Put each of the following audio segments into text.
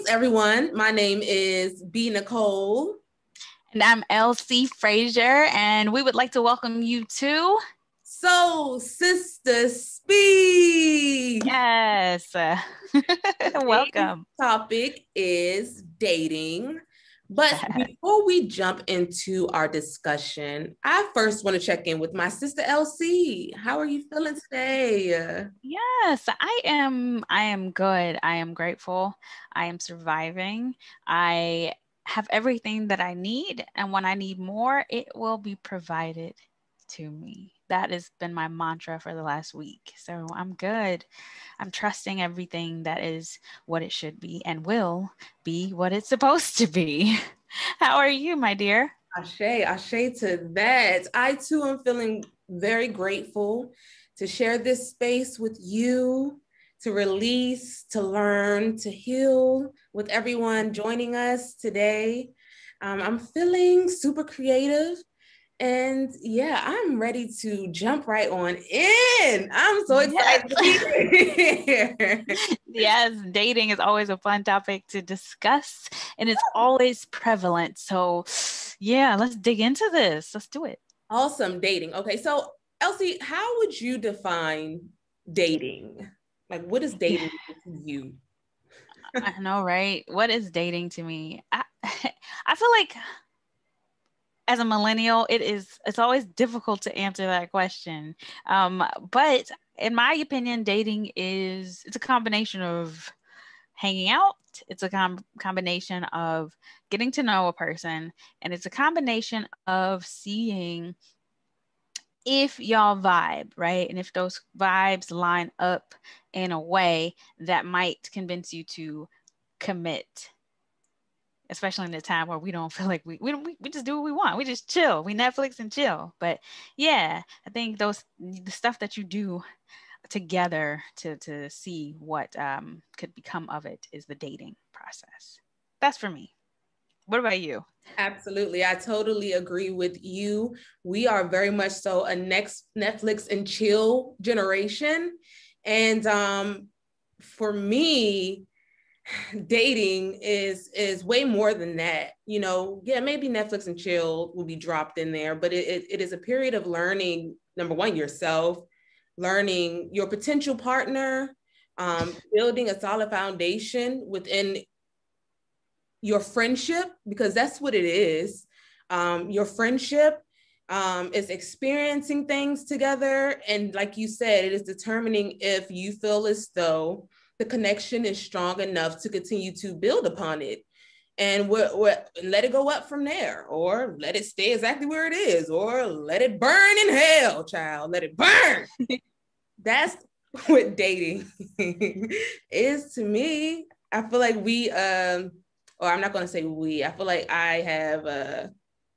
everyone. My name is Bee Nicole. And I'm LC Frazier, and we would like to welcome you to Sista Speak. Yes. Welcome. Topic is dating. But before we jump into our discussion, I first want to check in with my sister LC. How are you feeling today? Yes, I am good. I am grateful. I am surviving. I have everything that I need, and when I need more, it will be provided to me. That has been my mantra for the last week. So I'm good. I'm trusting everything that is what it should be and will be what it's supposed to be. How are you, my dear? Ashe to that. I too am feeling very grateful to share this space with you, to release, to learn, to heal with everyone joining us today. I'm feeling super creative. And yeah, I'm ready to jump right on in. I'm so excited to be here. Yes, dating is always a fun topic to discuss, and it's always prevalent. So yeah, let's dig into this. Let's do it. Awesome, dating. Okay, so Elsie, how would you define dating? Like, what is dating to you? I know, right? What is dating to me? I feel like as a millennial, it's always difficult to answer that question. But in my opinion, dating it's a combination of hanging out. It's a combination of getting to know a person, and it's a combination of seeing if y'all vibe, right? And if those vibes line up in a way that might convince you to commit, especially in the time where we don't feel like we just do what we want. We just chill. We Netflix and chill. But yeah, I think the stuff that you do together to see what could become of it is the dating process. That's for me. What about you? Absolutely. I totally agree with you. We are very much so a next Netflix and chill generation. And for me, dating is way more than that. You know, yeah, maybe Netflix and chill will be dropped in there, but it is a period of learning, number one, yourself, learning your potential partner, building a solid foundation within your friendship, because that's what it is. Your friendship is experiencing things together. And like you said, it is determining if you feel as though the connection is strong enough to continue to build upon it. And let it go up from there, or let it stay exactly where it is, or let it burn in hell, child. Let it burn. That's what dating is to me. I feel like or I'm not going to say we, I feel like I have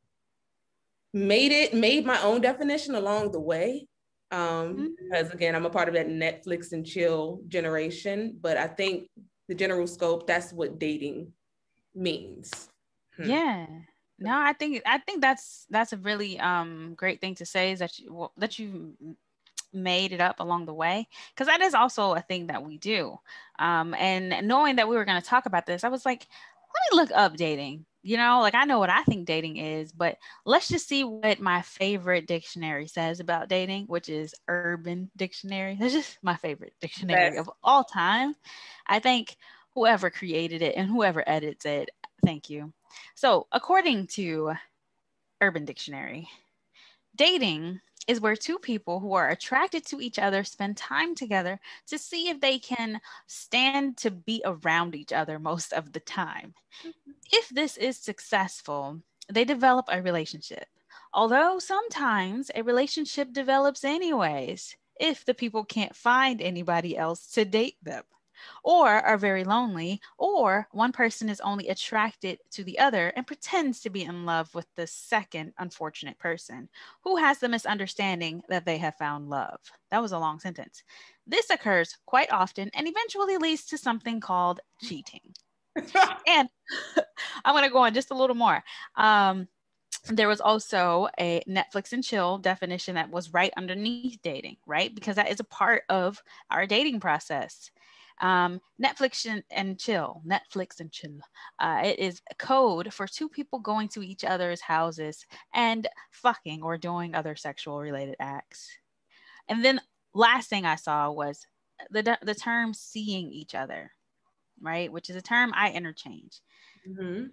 made my own definition along the way. Because again, I'm a part of that Netflix and chill generation, but I think the general scope, that's what dating means. Yeah. No, I think that's a really great thing to say, is that you made it up along the way, because that is also a thing that we do. And knowing that we were going to talk about this, I was like, let me look up dating. You know, like I know what I think dating is, but let's just see what my favorite dictionary says about dating, which is Urban Dictionary. That's just my favorite dictionary of all time. I think whoever created it and whoever edits it, thank you. So, according to Urban Dictionary, dating is where two people who are attracted to each other spend time together to see if they can stand to be around each other most of the time. If this is successful, they develop a relationship. Although sometimes a relationship develops anyways, if the people can't find anybody else to date them, or are very lonely, or one person is only attracted to the other and pretends to be in love with the second unfortunate person who has the misunderstanding that they have found love. That was a long sentence. This occurs quite often and eventually leads to something called cheating. And I'm going to go on just a little more. There was also a Netflix and chill definition that was right underneath dating, right? Because that is a part of our dating process. Netflix and chill. It is a code for two people going to each other's houses and fucking or doing other sexual related acts. And then last thing I saw was the term seeing each other, right? Which is a term I interchange. Mm-hmm.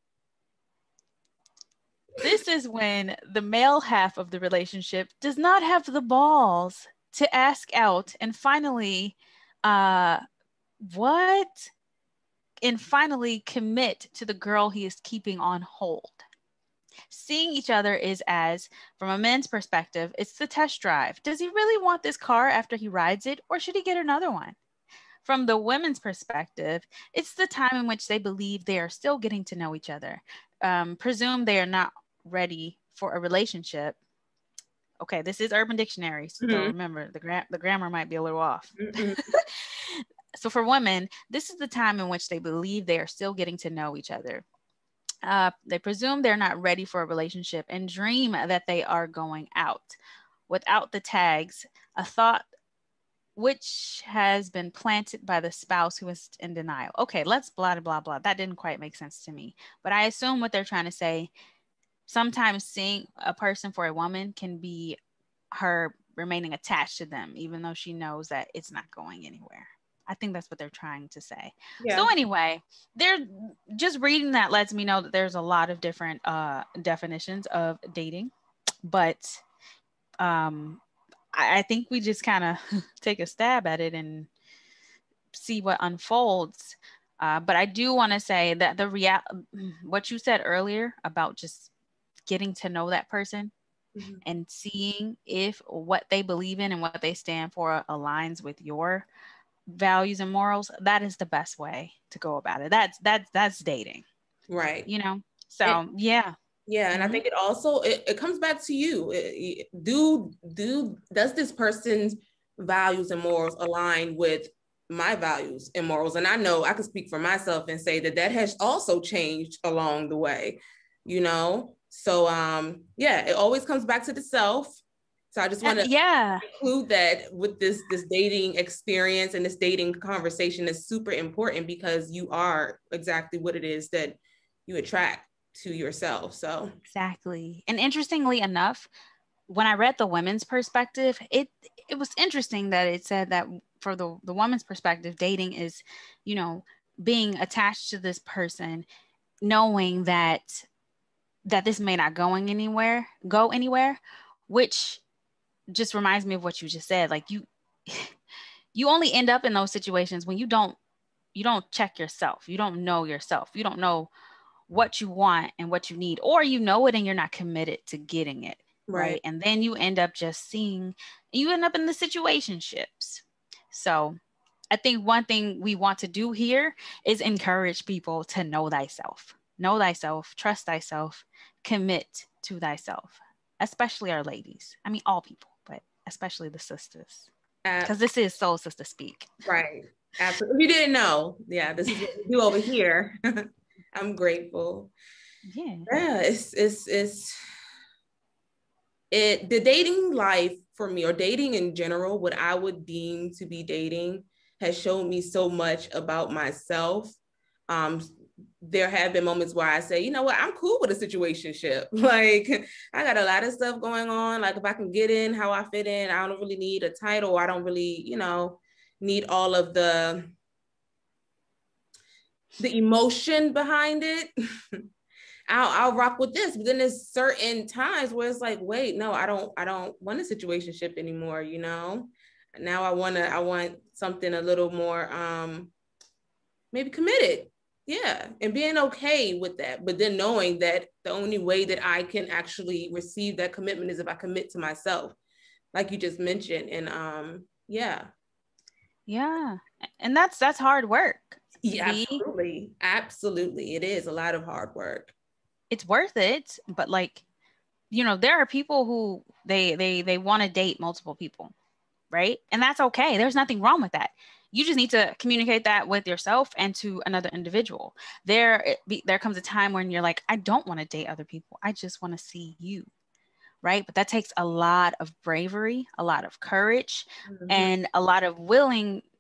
This is when the male half of the relationship does not have the balls to ask out and finally, what? And finally commit to the girl he is keeping on hold. Seeing each other is as, from a man's perspective, it's the test drive. Does he really want this car after he rides it, or should he get another one? From the women's perspective, it's the time in which they believe they are still getting to know each other. Presume they are not ready for a relationship. Okay, this is Urban Dictionary, so remember the grammar might be a little off. So for women, this is the time in which they believe they are still getting to know each other. They presume they're not ready for a relationship and dream that they are going out. Without the tags, a thought which has been planted by the spouse who is in denial. Okay, let's blah, blah, blah. That didn't quite make sense to me. But I assume what they're trying to say, sometimes seeing a person for a woman can be her remaining attached to them, even though she knows that it's not going anywhere. I think that's what they're trying to say. Yeah. So anyway, they're just reading that lets me know that there's a lot of different definitions of dating, but I think we just kind of take a stab at it and see what unfolds. But I do want to say that what you said earlier about just getting to know that person and seeing if what they believe in and what they stand for aligns with your values and morals, that is the best way to go about it. That's dating, right? You know, so yeah. And I think it also it comes back to you. Does this person's values and morals align with my values and morals? And I know I can speak for myself and say that has also changed along the way, you know. So it always comes back to the self. So I just want to include that with this dating experience, and this dating conversation is super important because you are exactly what it is that you attract to yourself. So exactly. And interestingly enough, when I read the women's perspective, it was interesting that it said that for the woman's perspective, dating is, you know, being attached to this person, knowing that this may not go anywhere, which just reminds me of what you just said. Like you only end up in those situations when you don't check yourself. You don't know yourself. You don't know what you want and what you need, or you know it and you're not committed to getting it. Right. And then you end up in the situationships. So I think one thing we want to do here is encourage people to know thyself, trust thyself, commit to thyself, especially our ladies. I mean, all people, but especially the sisters, because this is Soul Sister Speak. Right. Absolutely. If you didn't know, this is what we do over here. I'm grateful. Yeah. The dating life for me, or dating in general, what I would deem to be dating, has shown me so much about myself. There have been moments where I say, you know what, I'm cool with a situationship. Like, I got a lot of stuff going on. Like, if I can get in how I fit in, I don't really need a title. I don't really, need all of the emotion behind it. I'll rock with this. But then there's certain times where it's like, wait, no, I don't want a situationship anymore. Now I want something a little more maybe committed. Yeah. And being okay with that. But then knowing that the only way that I can actually receive that commitment is if I commit to myself, like you just mentioned. And yeah. And that's hard work. Yeah, absolutely. Absolutely. It is a lot of hard work. It's worth it. But there are people who they want to date multiple people, right? And that's okay. There's nothing wrong with that. You just need to communicate that with yourself and to another individual. There comes a time when you're like, I don't want to date other people. I just want to see you, right? But that takes a lot of bravery, a lot of courage, and a lot of willingness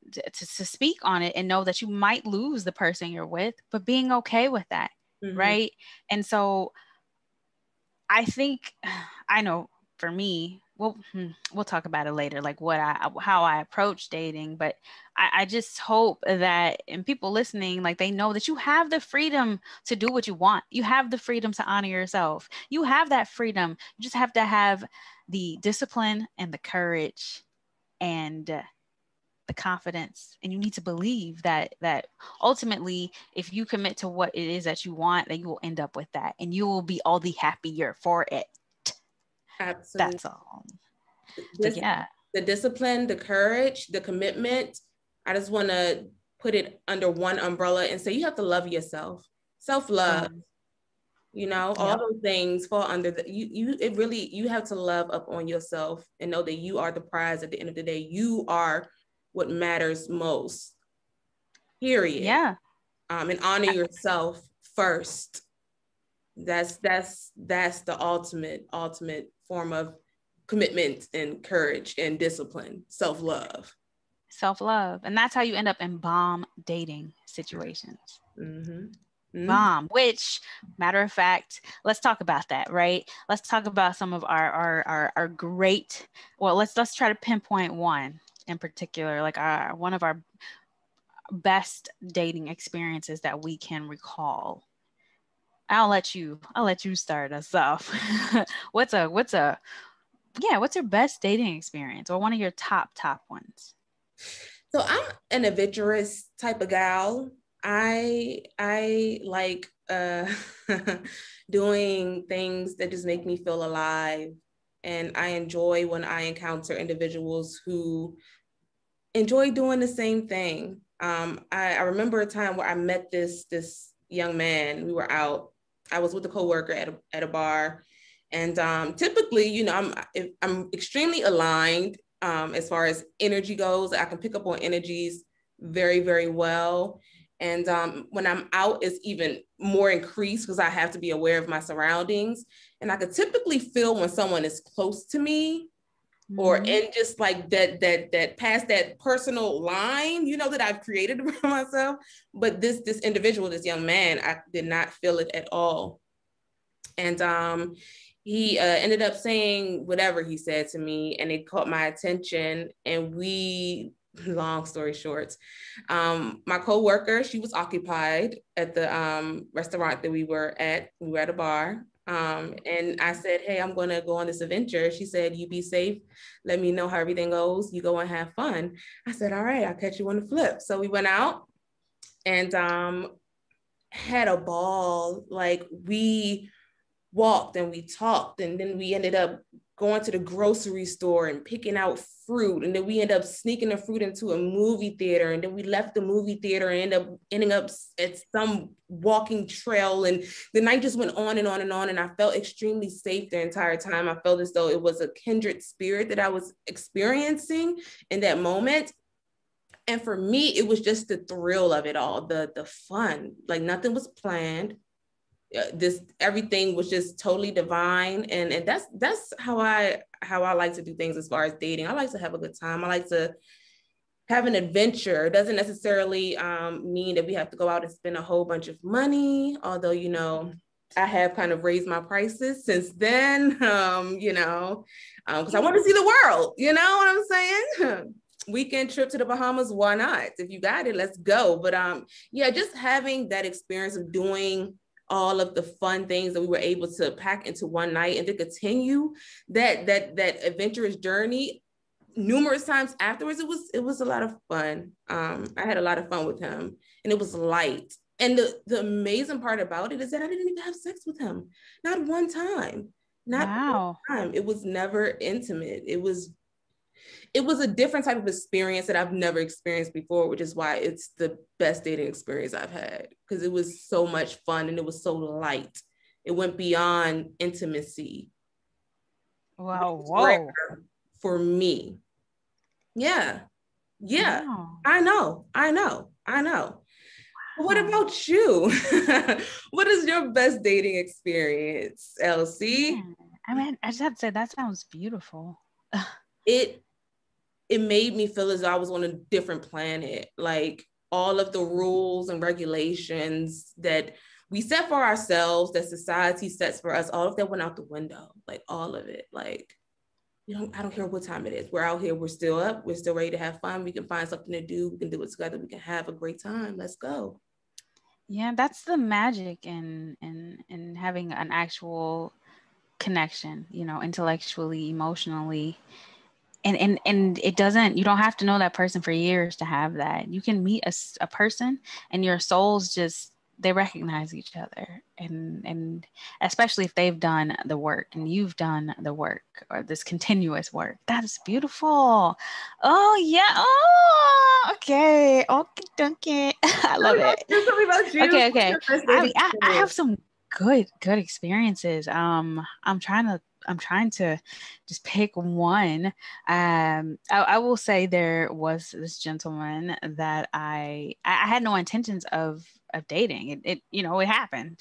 to speak on it and know that you might lose the person you're with, but being okay with that. Mm-hmm. Right. And so I think, I know for me, we'll talk about it later, like how I approach dating, but I just hope that, and people listening, like they know that you have the freedom to do what you want. You have the freedom to honor yourself. You have that freedom. You just have to have the discipline and the courage and the confidence. And you need to believe that ultimately, if you commit to what it is that you want, that you will end up with that, and you will be all the happier for it. Absolutely. That's all. So, yeah. The discipline, the courage, the commitment. I just want to put it under one umbrella and say you have to love yourself. Self-love. You know, all those things fall under you have to love up on yourself and know that you are the prize at the end of the day. You are what matters most. Period. Yeah. And honor yourself first. That's the ultimate form of commitment and courage and discipline, self-love. And that's how you end up in bomb dating situations. Mm-hmm. Bomb, which, matter of fact, let's talk about that, right? Let's talk about some of our great, well, let's try to pinpoint one in particular, like one of our best dating experiences that we can recall. I'll let you start us off. What's your best dating experience, or one of your top ones? So I'm an adventurous type of gal. I like doing things that just make me feel alive. And I enjoy when I encounter individuals who enjoy doing the same thing. I remember a time where I met this young man. We were out. I was with a coworker at a bar. And typically, you know, I'm extremely aligned as far as energy goes. I can pick up on energies very, very well. And when I'm out, it's even more increased because I have to be aware of my surroundings. And I could typically feel when someone is close to me, or in just like that past that personal line, you know, that I've created around myself. But this individual, this young man, I did not feel it at all. And he ended up saying whatever he said to me, and it caught my attention. And long story short, my coworker, she was occupied at the restaurant that we were at. We were at a bar. And I said, hey, I'm going to go on this adventure. She said, you be safe. Let me know how everything goes. You go and have fun. I said, all right, I'll catch you on the flip. So we went out and had a ball. Like, we walked and we talked, and then we ended up going to the grocery store and picking out fruit, and then we ended up sneaking the fruit into a movie theater, and then we left the movie theater and ending up at some walking trail, and the night just went on and on and on, and I felt extremely safe the entire time. I felt as though it was a kindred spirit that I was experiencing in that moment. And for me, it was just the thrill of it all, the fun. Like, nothing was planned. Everything was just totally divine, and that's how I like to do things as far as dating. I like to have a good time. I like to have an adventure. It doesn't necessarily mean that we have to go out and spend a whole bunch of money, although, you know, I have kind of raised my prices since then, you know, because I want to see the world, you know what I'm saying? Weekend trip to the Bahamas, why not? If you got it, let's go. But yeah, just having that experience of doing all of the fun things that we were able to pack into one night, and to continue that adventurous journey numerous times afterwards. It was a lot of fun. I had a lot of fun with him, and it was light. And the amazing part about it is that I didn't even have sex with him. Not one time. One time. It was never intimate. It was a different type of experience that I've never experienced before, which is why it's the best dating experience I've had, because it was so much fun and it was so light. It went beyond intimacy. Wow. Whoa. For me. Yeah. Wow. I know. Wow. What about you? What is your best dating experience, LC? I mean, I just have to say that sounds beautiful. It it made me feel as though I was on a different planet. Like all of the rules and regulations that we set for ourselves, that society sets for us, all of that went out the window. Like all of it. Like, I don't care what time it is. We're out here. We're still up. We're still ready to have fun. We can find something to do. We can do it together. We can have a great time. Let's go. Yeah, that's the magic in having an actual connection, you know, intellectually, emotionally. And it doesn't, you don't have to know that person for years to have that. You can meet a person and your souls just, they recognize each other, and especially if they've done the work and you've done the work, or this continuous work. That is beautiful. Oh yeah. Oh, okay. Okay. I love it. Tell me about you. Okay. I have some good experiences. I'm trying to just pick one. I will say there was this gentleman that I had no intentions of dating. It you know, it happened.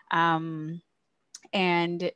And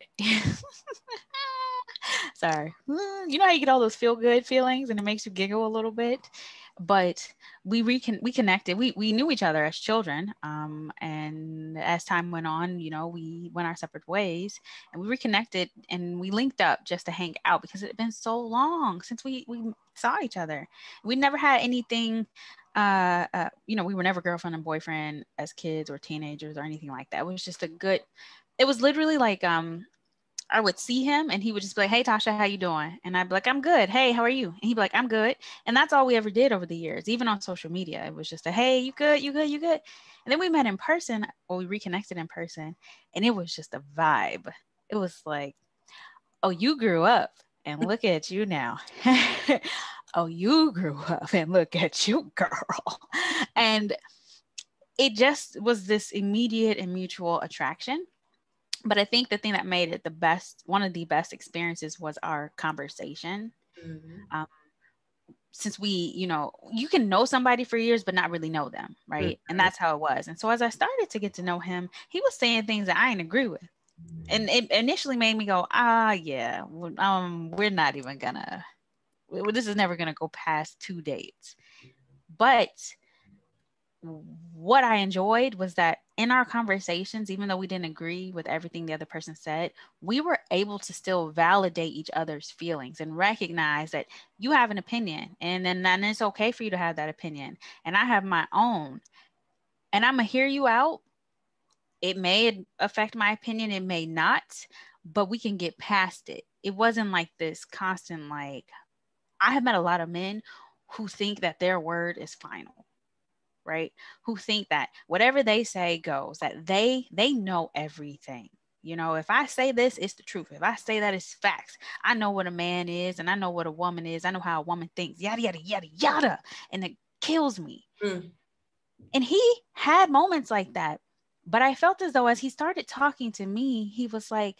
sorry, you know how you get all those feel good feelings and it makes you giggle a little bit. But we connected. We knew each other as children, and as time went on, you know, we went our separate ways, and we reconnected and we linked up just to hang out because it had been so long since we saw each other. We never had anything. You know, we were never girlfriend and boyfriend as kids or teenagers or anything like that. It was just a good. It was literally like I would see him and he would just be like, "Hey, Tasha, how you doing?" And I'd be like, "I'm good. Hey, how are you?" And he'd be like, "I'm good." And that's all we ever did over the years, even on social media. It was just a, "Hey, you good? You good? You good?" And then we met in person, or we reconnected in person, and it was just a vibe. It was like, "Oh, you grew up and look at you now." "Oh, you grew up and look at you, girl." And it just was this immediate and mutual attraction. But I think the thing that made it the best, one of the best experiences, was our conversation. Mm-hmm. Since we, you know, you can know somebody for years, but not really know them. Right. Mm-hmm. And that's how it was. And so as I started to get to know him, he was saying things that I didn't agree with. And it initially made me go, yeah, we're not even gonna, this is never gonna go past 2 dates. But what I enjoyed was that in our conversations, even though we didn't agree with everything the other person said, we were able to still validate each other's feelings and recognize that you have an opinion, and then it's okay for you to have that opinion. And I have my own, and I'm going to hear you out. It may affect my opinion, it may not, but we can get past it. It wasn't like this constant, like, I have met a lot of men who think that their word is final, right? Who think that whatever they say goes, that they know everything. You know, if I say this, it's the truth. If I say that, it's facts. I know what a man is and I know what a woman is. I know how a woman thinks, yada, yada, yada, yada. And it kills me. Mm. And he had moments like that. But I felt as though as he started talking to me, he was like,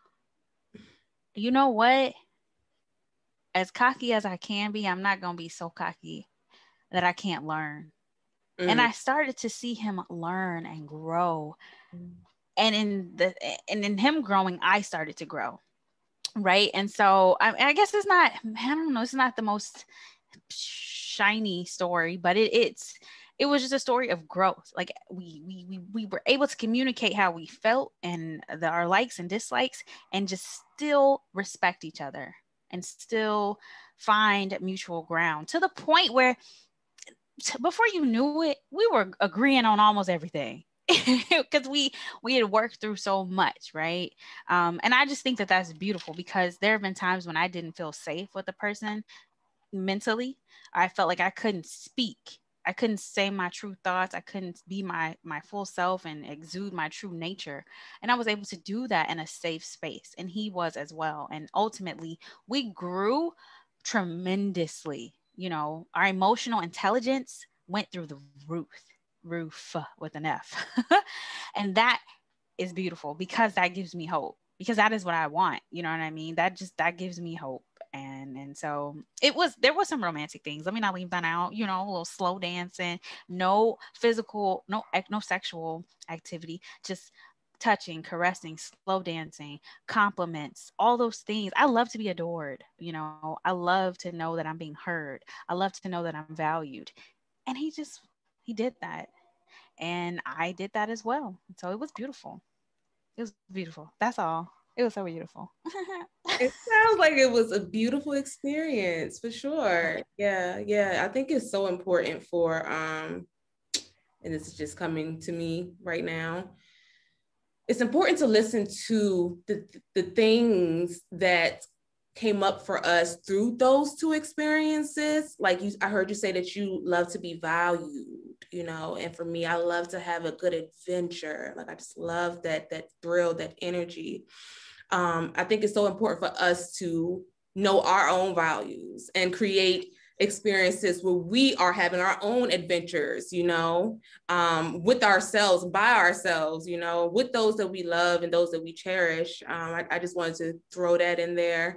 you know what? As cocky as I can be, I'm not going to be so cocky that I can't learn. And I started to see him learn and grow. And in him growing, I started to grow. Right. And so I guess it's not, I don't know, it's not the most shiny story, but it was just a story of growth. Like we were able to communicate how we felt and our likes and dislikes, and just still respect each other and still find mutual ground, to the point where before you knew it, we were agreeing on almost everything because we had worked through so much, right? And I just think that that's beautiful, because there have been times when I didn't feel safe with a person mentally. I felt like I couldn't speak. I couldn't say my true thoughts. I couldn't be my full self and exude my true nature. And I was able to do that in a safe space. And he was as well. And ultimately, we grew tremendously. You know, our emotional intelligence went through the roof with an F. And that is beautiful, because that gives me hope, because that is what I want. You know what I mean? That gives me hope. And so there was some romantic things. Let me not leave that out. You know, a little slow dancing, no physical, no sexual activity, just touching, caressing, slow dancing, compliments, all those things. I love to be adored. I love to know that I'm being heard. I love to know that I'm valued. And he did that. And I did that as well. So it was beautiful. It was beautiful. That's all. It was so beautiful. It sounds like it was a beautiful experience for sure. Yeah, yeah. I think it's so important for and this is just coming to me right now. It's important to listen to the things that came up for us through those two experiences. Like I heard you say that you love to be valued, and for me, I love to have a good adventure. Like I just love that thrill, that energy. I think it's so important for us to know our own values and create experiences where we are having our own adventures, with ourselves, by ourselves, with those that we love and those that we cherish. I just wanted to throw that in there.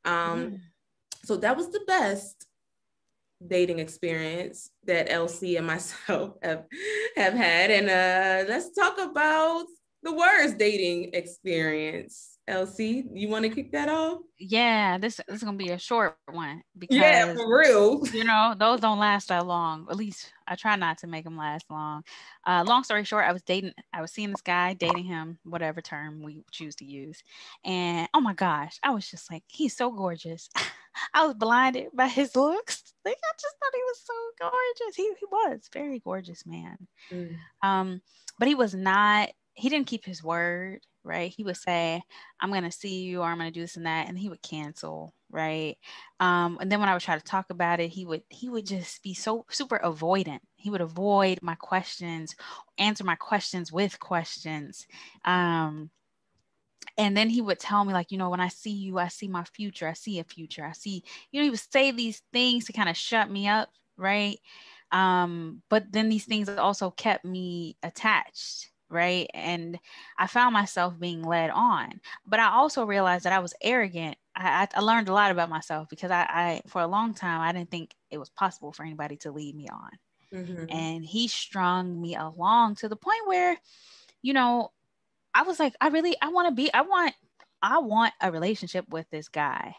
So that was the best dating experience that LC and myself have had. And let's talk about the worst dating experience. LC, you want to kick that off? Yeah, this is gonna be a short one Yeah, because for real. those don't last that long. At least I try not to make them last long. Long story short, I was seeing this guy, dating him, whatever term we choose to use, and oh my gosh, I was just like, he's so gorgeous. I was blinded by his looks. Like I just thought he was so gorgeous. He was very gorgeous man. But he was not. He didn't keep his word, right? He would say, I'm going to see you, or I'm going to do this and that. And he would cancel. Right. And then when I would try to talk about it, he would just be so super avoidant. He would avoid my questions, answer my questions with questions. And then he would tell me like, when I see you, I see my future. I see a future. I see, he would say these things to kind of shut me up. Right. But then these things also kept me attached. Right. And I found myself being led on, but I also realized that I was arrogant. I learned a lot about myself because I, for a long time, I didn't think it was possible for anybody to lead me on. And he strung me along to the point where, I was like, I want a relationship with this guy.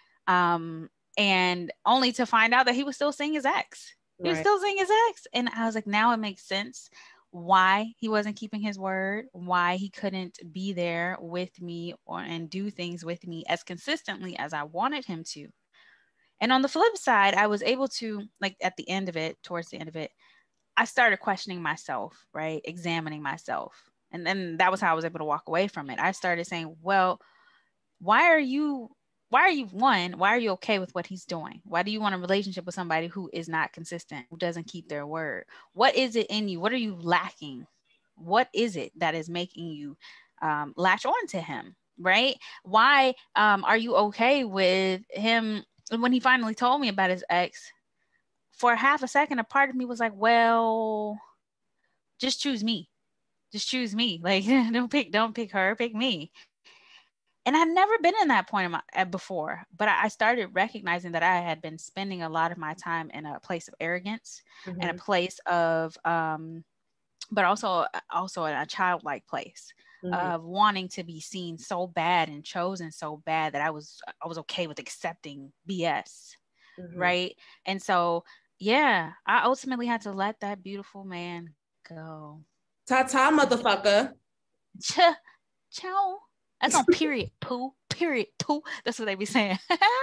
And only to find out that he was still seeing his ex. He was still seeing his ex. And I was like, now it makes sense why he wasn't keeping his word, why he couldn't be there with me and do things with me as consistently as I wanted him to. And on the flip side, I was able to, like towards the end of it, I started questioning myself, right? Examining myself. And then that was how I was able to walk away from it. I started saying, well, why are you okay with what he's doing? Why do you want a relationship with somebody who is not consistent, who doesn't keep their word? What is it in you? What are you lacking? What is it that is making you latch on to him? Right? Why are you okay with him? When he finally told me about his ex, for half a second, a part of me was like, well, just choose me. Just choose me. Like, don't pick her, pick me. And I'd never been in that point before, but I started recognizing that I had been spending a lot of my time in a place of arrogance and a place of, but also in a childlike place of wanting to be seen so bad and chosen so bad that I was okay with accepting BS. Right. And so, yeah, I ultimately had to let that beautiful man go. Ta-ta, motherfucker. Ciao. That's on period, poo. Period, poo. That's what they be saying.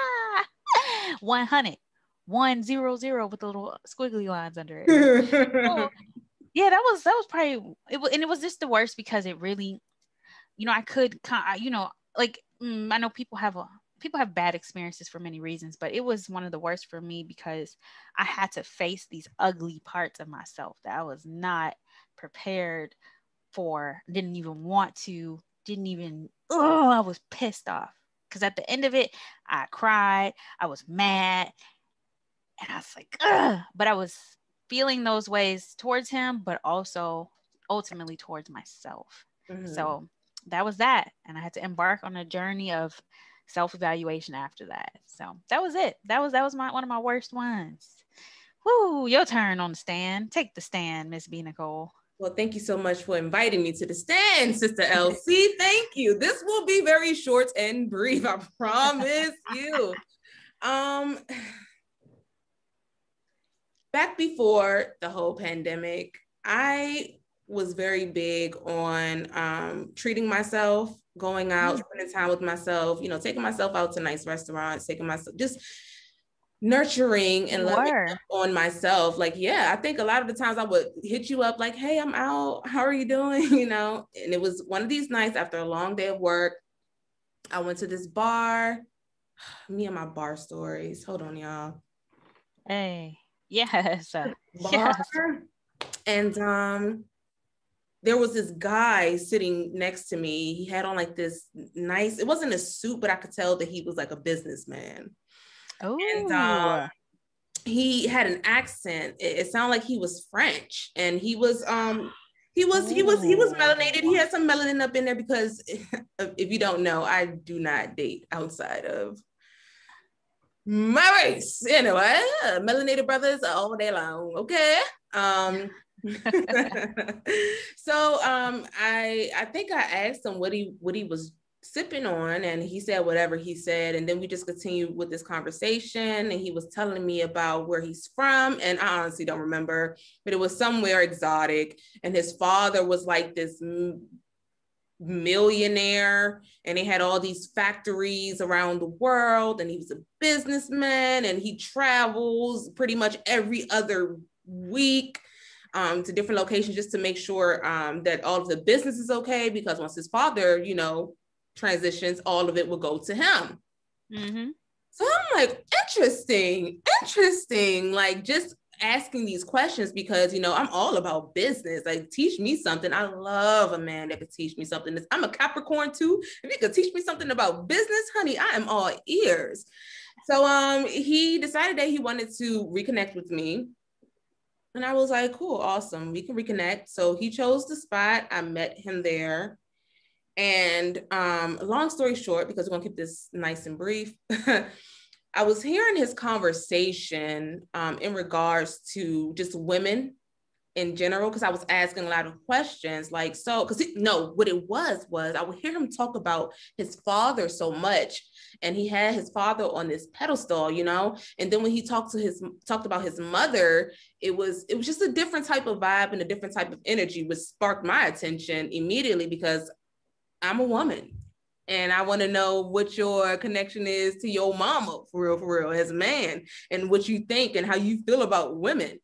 100. 100 with the little squiggly lines under it. So, yeah, that was probably it. And it was just the worst because it really, I could, like I know people have bad experiences for many reasons, but it was one of the worst for me because I had to face these ugly parts of myself that I was not prepared for, didn't even want to, I was pissed off because at the end of it, I cried, I was mad, and I was like, ugh. But I was feeling those ways towards him, but also ultimately towards myself. So that was that. And I had to embark on a journey of self-evaluation after that. So that was it. That was one of my worst ones. Whoo, your turn on the stand. Take the stand, Miss Bee Nicole. Well, thank you so much for inviting me to the stand, Sister LC. Thank you. This will be very short and brief, I promise you. Back before the whole pandemic, I was very big on treating myself, going out, spending time with myself, you know, taking myself out to nice restaurants, taking myself, just nurturing and loving on myself. Like, yeah, I think a lot of the times I would hit you up like, hey, I'm out. How are you doing? You know, and it was one of these nights after a long day of work. I went to this bar. Me and my bar stories. Hold on, y'all. Hey, yes. Bar. Yes. And there was this guy sitting next to me. He had on like this nice, it wasn't a suit, but I could tell that he was like a businessman. Oh. And he had an accent. It sounded like he was French, and he was melanated. He had some melanin up in there because if you don't know, I do not date outside of my race. Anyway, melanated brothers all day long. Okay. So I think I asked him what he was sipping on, and he said whatever he said, and then we just continued with this conversation, and he was telling me about where he's from, and I honestly don't remember, but it was somewhere exotic, and his father was like this millionaire, and he had all these factories around the world, and he was a businessman, and he travels pretty much every other week to different locations just to make sure that all of the business is okay, because once his father, you know, transitions, all of it will go to him. Mm-hmm. So I'm like, interesting, like just asking these questions because, you know, I'm all about business. Like, teach me something. I love a man that could teach me something. I'm a Capricorn too. If you could teach me something about business, honey, I am all ears. So he decided that he wanted to reconnect with me. And I was like, cool, awesome, we can reconnect. So he chose the spot. I met him there. And long story short, because we're gonna keep this nice and brief, I was hearing his conversation in regards to just women in general, because I was asking a lot of questions, like, so, because what it was I would hear him talk about his father so much, and he had his father on this pedestal, you know, and then when he talked about his mother, it was just a different type of vibe and a different type of energy, which sparked my attention immediately because I'm a woman. And I want to know what your connection is to your mama, for real, as a man, and what you think and how you feel about women.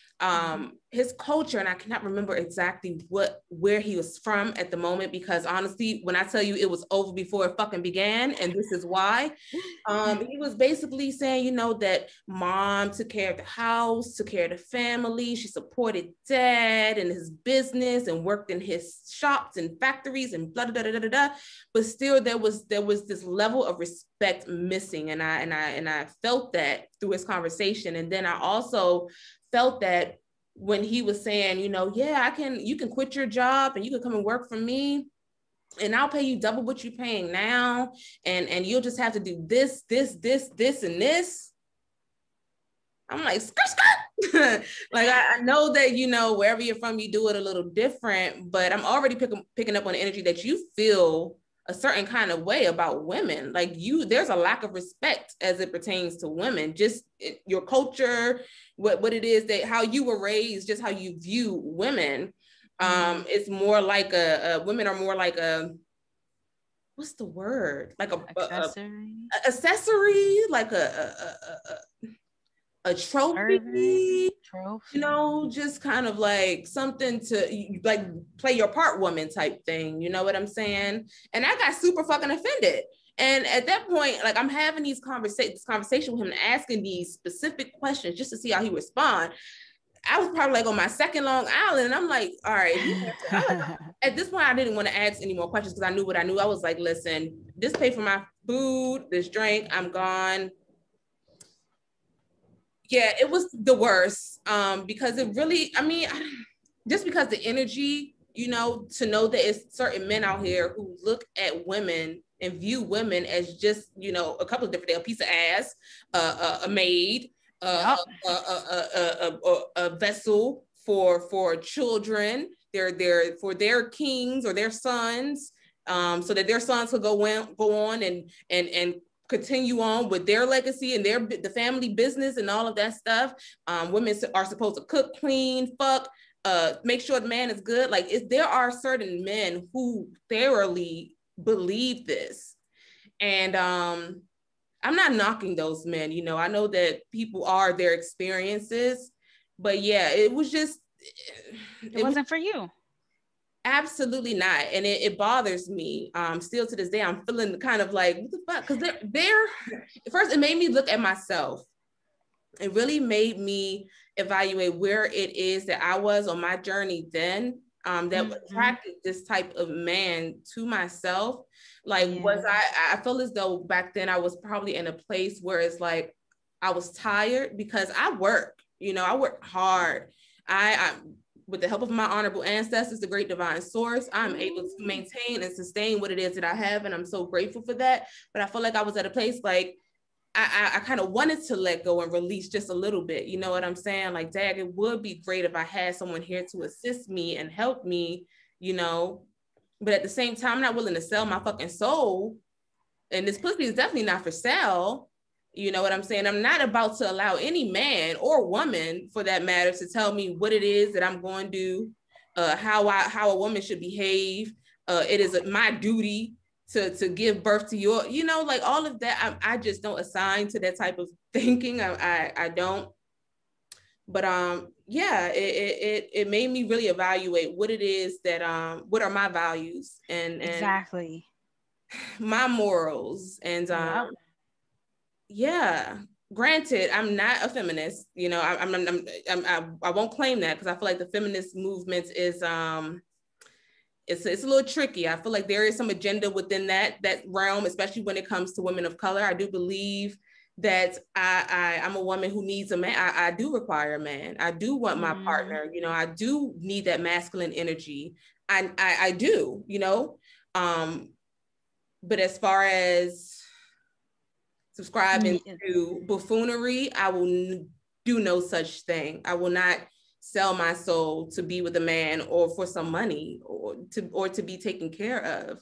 His culture, and I cannot remember exactly where he was from at the moment, because honestly, when I tell you it was over before it fucking began, and this is why, he was basically saying, you know, that mom took care of the house, took care of the family, she supported dad and his business and worked in his shops and factories and blah, blah, blah, blah, blah, blah. But still there was this level of respect missing, and I felt that through his conversation. And then I also felt that when he was saying, you know, yeah, you can quit your job and you can come and work for me, and I'll pay you double what you're paying now, and you'll just have to do this, and this. I'm like, skirt. Like, I know that, you know, wherever you're from, you do it a little different, but I'm already picking up on the energy that you feel a certain kind of way about women. Like, there's a lack of respect as it pertains to women, just your culture, what it is, that how you were raised, just how you view women. It's more like women are more like what's the word? Like accessory, like a trophy, you know, just kind of like something to like play your part woman type thing. You know what I'm saying? And I got super fucking offended. And at that point, like, I'm having this conversation with him and asking these specific questions just to see how he respond. I was probably like on my second Long Island, and I'm like, all right. At this point, I didn't want to ask any more questions because I knew what I knew. I was like, listen, just pay for my food, this drink, I'm gone. Yeah, it was the worst because it really, I mean, just because the energy, you know, to know that it's certain men out here who look at women and view women as just, you know, a couple of different things, a piece of ass, a maid, a vessel for children. They're there for their kings or their sons, so that their sons could go on and continue on with their legacy and the family business and all of that stuff. Women are supposed to cook, clean, fuck, make sure the man is good. Like, there are certain men who thoroughly believe this. And I'm not knocking those men. You know, I know that people are their experiences, but yeah, it was just, it wasn't for you. Absolutely not. And it bothers me. Still to this day, I'm feeling kind of like, what the fuck? Because they're first, it made me look at myself. It really made me evaluate where it is that I was on my journey then, that attracted this type of man to myself. Like, I feel as though back then I was probably in a place where it's like, I was tired because I work, I work hard. I with the help of my honorable ancestors, the great divine source, I'm able to maintain and sustain what it is that I have. And I'm so grateful for that. But I feel like I was at a place like, I kind of wanted to let go and release just a little bit. You know what I'm saying? Like, dang, it would be great if I had someone here to assist me and help me, but at the same time, I'm not willing to sell my fucking soul. And this pussy is definitely not for sale. You know what I'm saying? I'm not about to allow any man or woman, for that matter, to tell me what it is that I'm going to do, how a woman should behave. It is my duty to give birth to your, like all of that. I just don't assign to that type of thinking. I don't. But yeah, it made me really evaluate what it is that what are my values and exactly my morals. And yeah, granted, I'm not a feminist. I won't claim that, because I feel like the feminist movement is it's a little tricky. I feel like there is some agenda within that realm, especially when it comes to women of color. I do believe that I'm a woman who needs a man. I do require a man. I do want my partner. I do need that masculine energy. I do, but as far as subscribing to buffoonery, I will do no such thing. I will not sell my soul to be with a man or for some money or to be taken care of.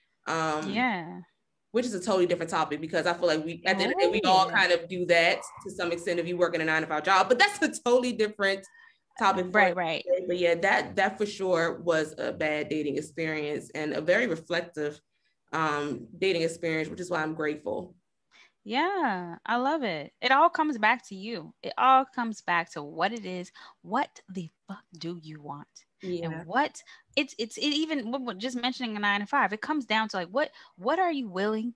Which is a totally different topic, because I feel like at the end of the day, we all kind of do that to some extent if you work in a 9-to-5 job, but that's a totally different topic. Right. But yeah, that for sure was a bad dating experience, and a very reflective dating experience, which is why I'm grateful. Yeah, I love it. It all comes back to you. It all comes back to what it is. What the fuck do you want? Yeah. And what it's even just mentioning a 9-to-5, it comes down to like, what are you willing?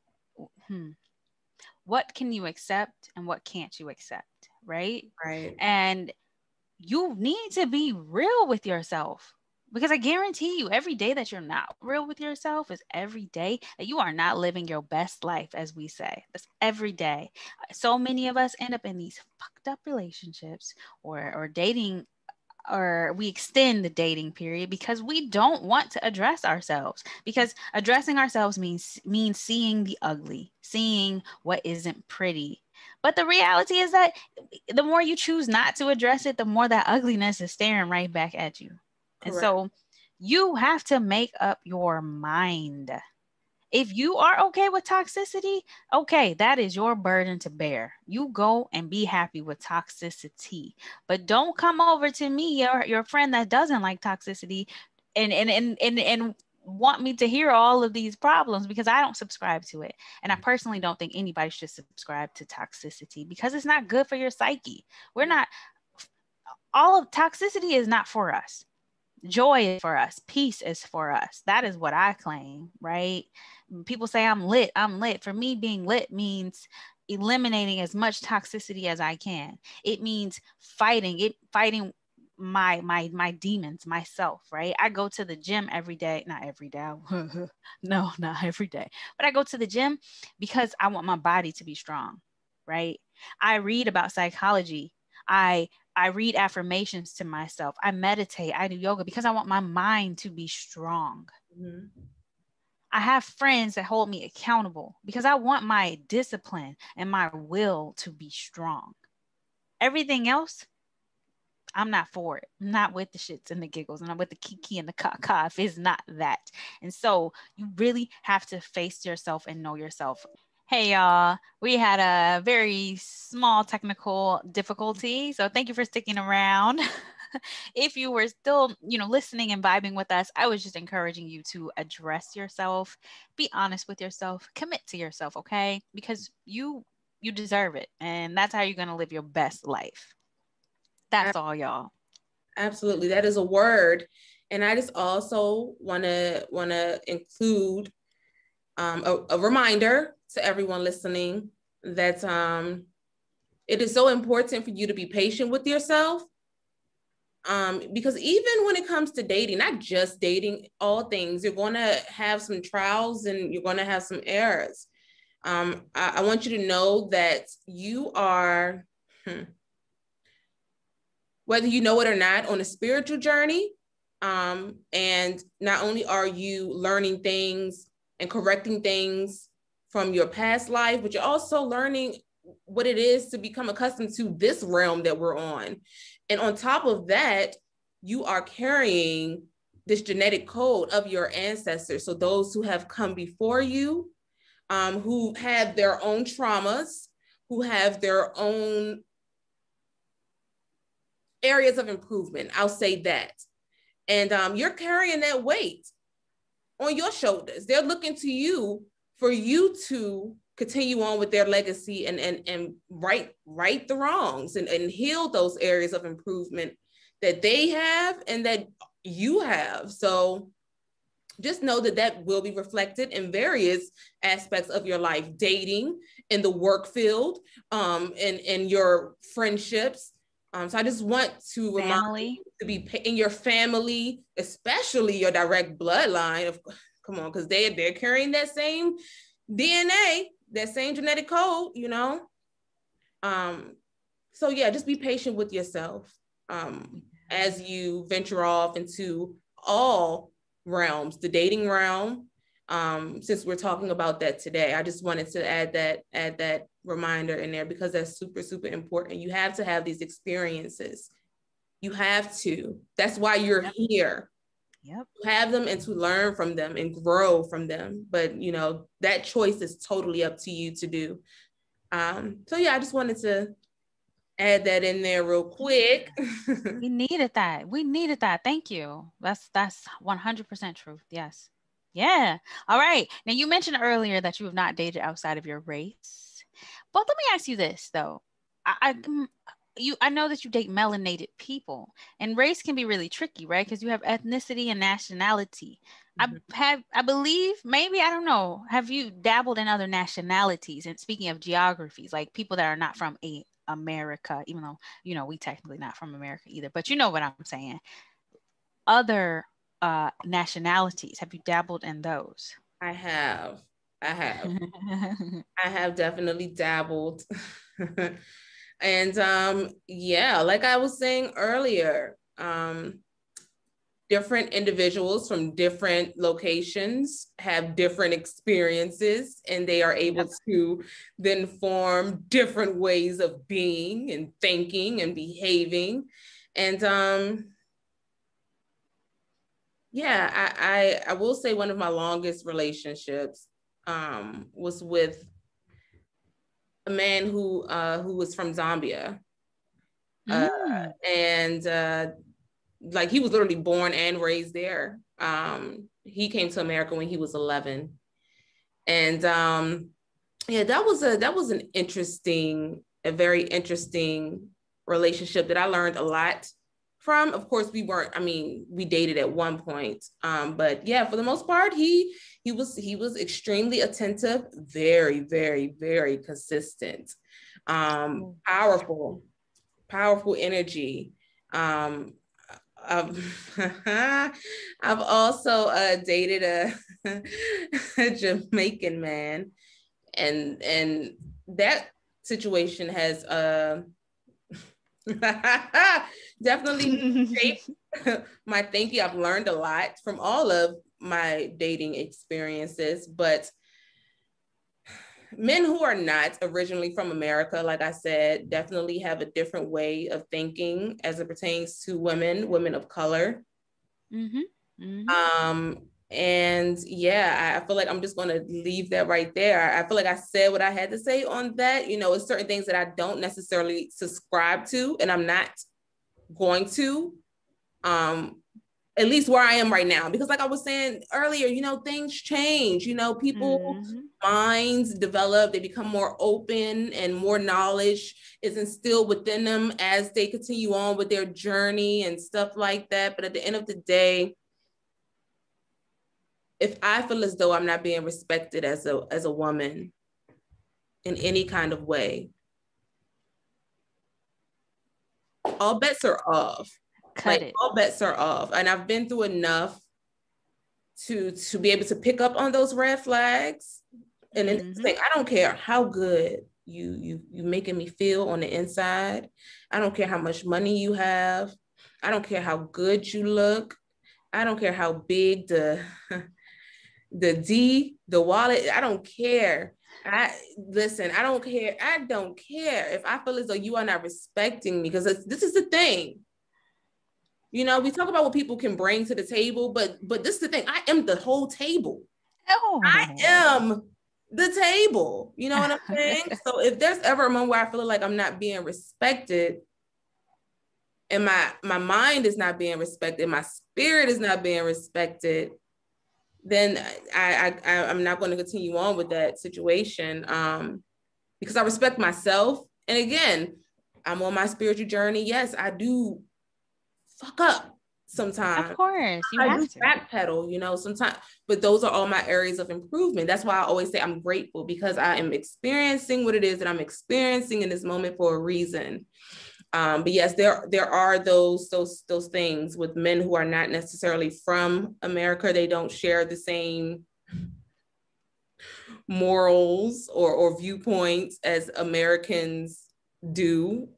What can you accept and what can't you accept? Right. And you need to be real with yourself. Because I guarantee you, every day that you're not real with yourself is every day that you are not living your best life, as we say. That's every day. So many of us end up in these fucked up relationships or dating, or we extend the dating period because we don't want to address ourselves. Because addressing ourselves means seeing the ugly, seeing what isn't pretty. But the reality is that the more you choose not to address it, the more that ugliness is staring right back at you. Correct. And so you have to make up your mind. If you are okay with toxicity, okay, that is your burden to bear. You go and be happy with toxicity. But don't come over to me, your friend that doesn't like toxicity, and want me to hear all of these problems, because I don't subscribe to it. And I personally don't think anybody should subscribe to toxicity, because it's not good for your psyche. All of toxicity is not for us. Joy is for us. Peace is for us. That is what I claim, right? People say I'm lit. I'm lit. For me, being lit means eliminating as much toxicity as I can. It means fighting my demons, myself, right? I go to the gym every day. Not every day. No, not every day. But I go to the gym because I want my body to be strong, right? I read about psychology. I read affirmations to myself. I meditate. I do yoga because I want my mind to be strong. Mm-hmm. I have friends that hold me accountable because I want my discipline and my will to be strong. Everything else, I'm not for it. I'm not with the shits and the giggles, and I'm with the kiki and the caca if it's not that. And so you really have to face yourself and know yourself. Hey y'all, we had a very small technical difficulty, so thank you for sticking around. If you were still, listening and vibing with us, I was just encouraging you to address yourself, be honest with yourself, commit to yourself, okay? Because you deserve it, and that's how you're going to live your best life. That's all, y'all. Absolutely. That is a word. And I just also want to include a reminder to everyone listening that it is so important for you to be patient with yourself. Because even when it comes to dating, not just dating, all things, you're going to have some trials and you're going to have some errors. I want you to know that you are, whether you know it or not, on a spiritual journey. And not only are you learning things and correcting things from your past life, but you're also learning what it is to become accustomed to this realm that we're on. And on top of that, you are carrying this genetic code of your ancestors. So those who have come before you, who have their own traumas, who have their own areas of improvement. I'll say that. And you're carrying that weight on your shoulders. They're looking to you for you to continue on with their legacy and right the wrongs and heal those areas of improvement that they have and that you have. So just know that that will be reflected in various aspects of your life, dating, in the work field, in your friendships. So I just want to remind you to be in your family, especially your direct bloodline. Come on, because they're carrying that same DNA, that same genetic code, So yeah, just be patient with yourself as you venture off into all realms, the dating realm. Since we're talking about that today, I just wanted to add that reminder in there because that's super, super important. You have to have these experiences. You have to. That's why you're here. Yep. To have them and to learn from them and grow from them. But that choice is totally up to you to do. So yeah, I just wanted to add that in there real quick. We needed that. Thank you. That's 100% truth. Yes. Yeah. All right. Now you mentioned earlier that you have not dated outside of your race, but let me ask you this though. I know that you date melanated people, and race can be really tricky, right? Because you have ethnicity and nationality. Mm-hmm. I believe, maybe, I don't know. Have you dabbled in other nationalities? And speaking of geographies, like people that are not from America, even though, we technically not from America either, but you know what I'm saying. Other nationalities, have you dabbled in those? I have definitely dabbled. And yeah, like I was saying earlier, different individuals from different locations have different experiences, and they are able to then form different ways of being and thinking and behaving. And yeah, I will say one of my longest relationships was with a man who was from Zambia. And like he was literally born and raised there. He came to America when he was 11. And yeah, that was a very interesting relationship that I learned a lot from. Of course, we dated at one point. But yeah, for the most part, he was extremely attentive, very, very, very consistent, powerful energy. I've also dated a Jamaican man, and that situation has definitely shaped my thinking. I've learned a lot from all of my dating experiences, but men who are not originally from America, like I said, definitely have a different way of thinking as it pertains to women of color. Mm-hmm. Mm-hmm. And yeah, I feel like I'm just going to leave that right there. I feel like I said what I had to say on that. You know, it's certain things that I don't necessarily subscribe to, and I'm not going to, at least where I am right now. Because like I was saying earlier, you know, things change, you know, people minds develop, they become more open, and more knowledge is instilled within them as they continue on with their journey and stuff like that. But at the end of the day, if I feel as though I'm not being respected as a woman in any kind of way, all bets are off. All bets are off. And I've been through enough to be able to pick up on those red flags. And then think, I don't care how good you making me feel on the inside. I don't care how much money you have. I don't care how good you look. I don't care how big the wallet. I don't care. I don't care. I don't care if I feel as though you are not respecting me, because this is the thing. You know, we talk about what people can bring to the table, but this is the thing. I am the whole table. Oh. I am the table. You know what I'm saying? So if there's ever a moment where I feel like I'm not being respected, and my mind is not being respected, my spirit is not being respected, then I'm not going to continue on with that situation, because I respect myself. And again, I'm on my spiritual journey. Yes, I do fuck up sometimes. Of course, you I have do to backpedal, you know, sometimes, but those are all my areas of improvement. That's why I always say I'm grateful, because I am experiencing what it is that I'm experiencing in this moment for a reason. But yes, there are those things with men who are not necessarily from America. They don't share the same morals or viewpoints as Americans do.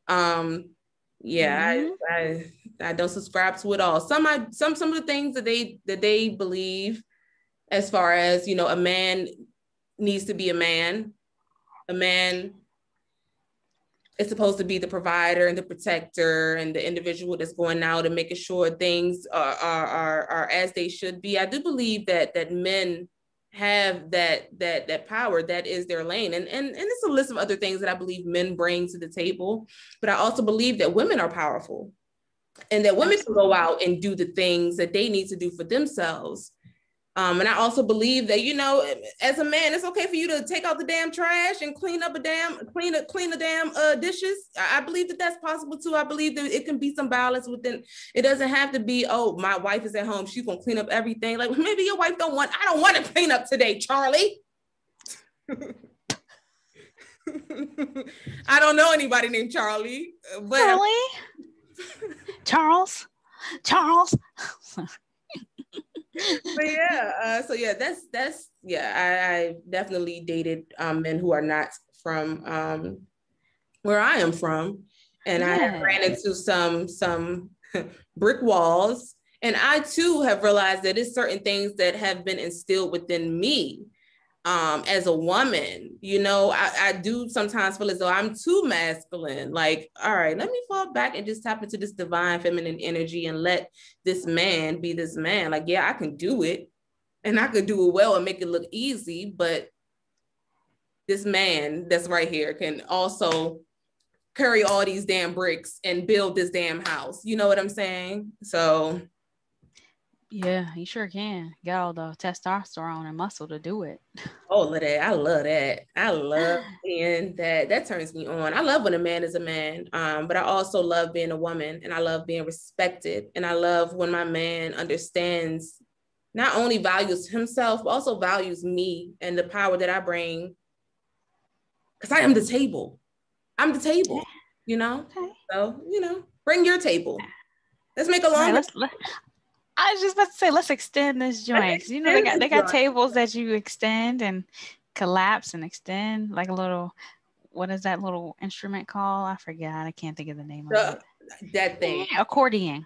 I don't subscribe to it all. Some of the things that they believe, as far as, you know, a man needs to be a man. A man is supposed to be the provider and the protector and the individual that's going out and making sure things are as they should be. I do believe that men have that power. That is their lane. And it's a list of other things that I believe men bring to the table. But I also believe that women are powerful, and that women can go out and do the things that they need to do for themselves. And I also believe that, you know, as a man, it's okay for you to take out the damn trash and clean the damn dishes. I believe that that's possible too. I believe that it can be some balance within. It doesn't have to be, oh, my wife is at home, she's gonna clean up everything. Like, maybe your wife I don't want to clean up today, Charlie. I don't know anybody named Charlie, but Charles. But yeah, that's I definitely dated men who are not from where I am from, and I have ran into some brick walls, and I too have realized that it's certain things that have been instilled within me as a woman. You know, I do sometimes feel as though I'm too masculine. Like, all right, let me fall back and just tap into this divine feminine energy and let this man be this man. Like, yeah, I can do it, and I could do it well and make it look easy, but this man that's right here can also carry all these damn bricks and build this damn house. You know what I'm saying? So yeah, you sure can. Got all the testosterone and muscle to do it. All of that. I love that. I love being that. That turns me on. I love when a man is a man, but I also love being a woman, and I love being respected. And I love when my man understands, not only values himself, but also values me and the power that I bring. Because I am the table. I'm the table, you know? Okay. So, you know, bring your table. Let's make a longer. I was just about to say, let's extend this joint. You know, they got tables that you extend and collapse and extend, like a little, what is that little instrument called? I forgot. I can't think of the name of it. That thing. Yeah, accordion.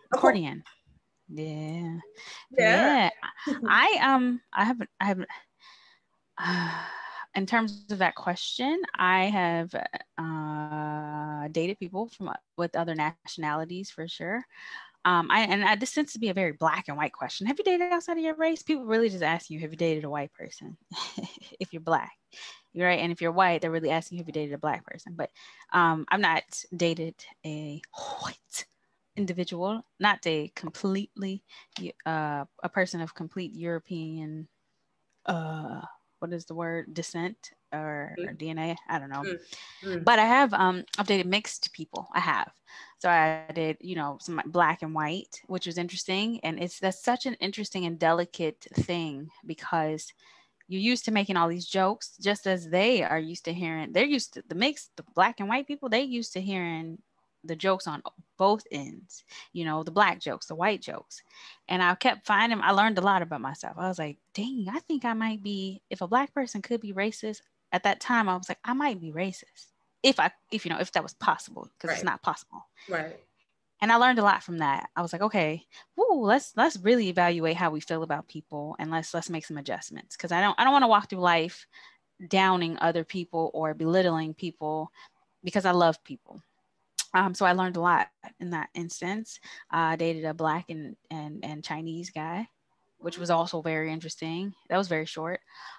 Yeah. I in terms of that question, I have dated people with other nationalities for sure. This tends to be a very black and white question. Have you dated outside of your race? People really just ask you, have you dated a white person? If you're black, you're right. And if you're white, they're really asking you, have you dated a black person? But I've not dated a white individual, not a completely, a person of complete European, what is the word? Descent or DNA? I don't know. But I have I've dated mixed people. I have. So I did, some black and white, which was interesting. And that's such an interesting and delicate thing, because you're used to making all these jokes, just as they are used to hearing. They're used to the black and white people. They used to hearing the jokes on both ends, the black jokes, the white jokes. And I kept finding, I learned a lot about myself. I was like, dang, I think I might be, if a black person could be racist at that time, I was like, I might be racist if that was possible, because It's not possible. Right. And I learned a lot from that. I was like, okay, let's really evaluate how we feel about people, and let's make some adjustments. Cause I don't want to walk through life downing other people or belittling people, because I love people. So I learned a lot in that instance. I dated a black and Chinese guy, which was also very interesting. That was very short.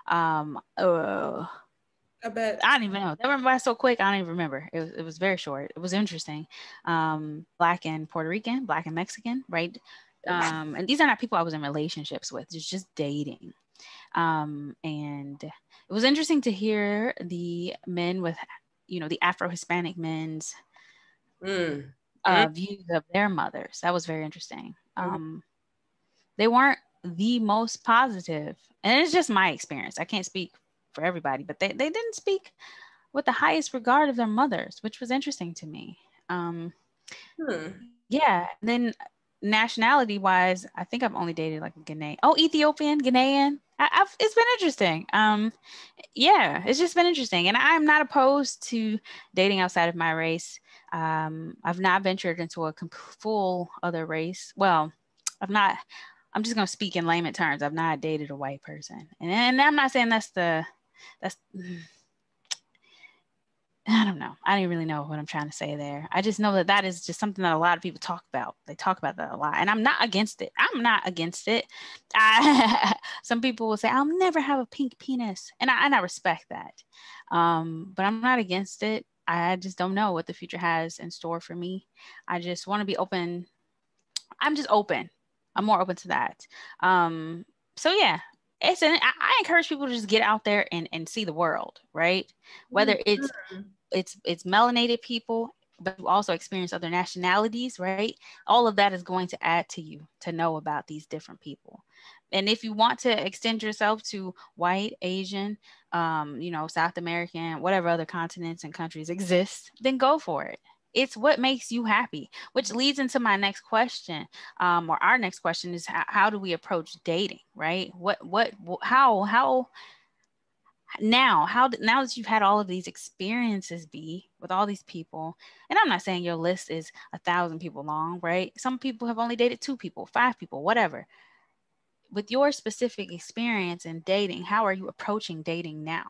I bet. I don't even know. That went by so quick. I don't even remember. It was very short. It was interesting. Black and Puerto Rican, black and Mexican, right? And these are not people I was in relationships with. It's just dating. And it was interesting to hear the men with, the Afro-Hispanic men's views of their mothers. That was very interesting. They weren't the most positive, and it's just my experience. I can't speak for everybody, but they didn't speak with the highest regard of their mothers, which was interesting to me. Yeah. Then nationality wise, I think I've only dated like a Ethiopian, Ghanaian. It's been interesting. Yeah, it's just been interesting. And I'm not opposed to dating outside of my race. I've not ventured into a full other race. Well, I'm just going to speak in layman terms. I've not dated a white person. And I'm not saying that's I don't know. I don't really know what I'm trying to say there. I just know that is just something that a lot of people talk about. They talk about that a lot, and I'm not against it. Some people will say, I'll never have a pink penis. And I respect that. But I'm not against it. I just don't know what the future has in store for me. I just want to be open. I'm just open. I'm more open to that. So yeah, I encourage people to just get out there and see the world, right? Whether it's melanated people, but you also experience other nationalities, right? All of that is going to add to you to know about these different people. And if you want to extend yourself to white, Asian, South American, whatever other continents and countries exist, then go for it. It's what makes you happy, which leads into my next question, or our next question is how do we approach dating, right? Now that you've had all of these experiences, Bee, with all these people, and I'm not saying your list is 1,000 people long, right? Some people have only dated 2 people, 5 people, whatever. With your specific experience in dating, how are you approaching dating now?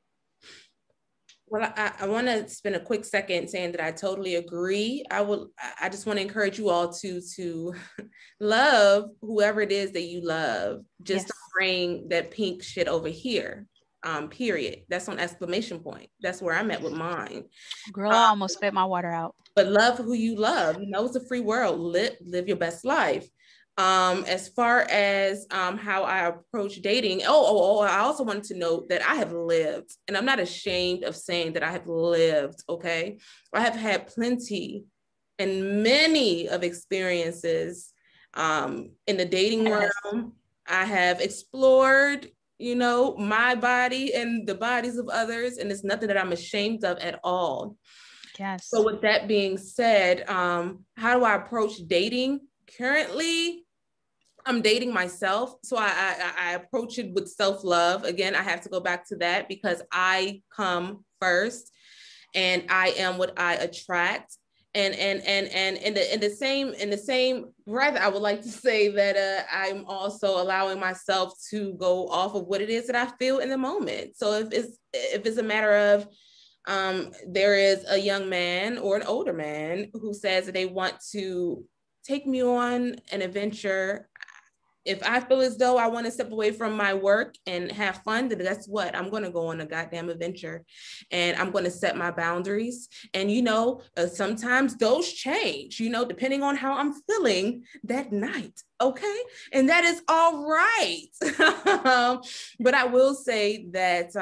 Well, I want to spend a quick second saying that I totally agree. I just want to encourage you all to love whoever it is that you love. Just don't bring that pink shit over here. Period. That's on exclamation point. That's where I'm at with mine. Girl, I almost spit my water out. But love who you love. It's a free world. Live your best life. As far as how I approach dating, I also wanted to note that I have lived, and I'm not ashamed of saying that I have lived, okay? I have had plenty and many of experiences in the dating realm. I have explored, my body and the bodies of others, and it's nothing that I'm ashamed of at all. Yes. So with that being said, how do I approach dating? Currently, I'm dating myself. So I approach it with self-love. Again, I have to go back to that because I come first and I am what I attract. And in the same breath, I would like to say that I'm also allowing myself to go off of what it is that I feel in the moment. So if it's a matter of there is a young man or an older man who says that they want to take me on an adventure. If I feel as though I want to step away from my work and have fun, then that's what I'm going to go on a goddamn adventure, and I'm going to set my boundaries. And, sometimes those change, depending on how I'm feeling that night. Okay. And that is all right. But I will say that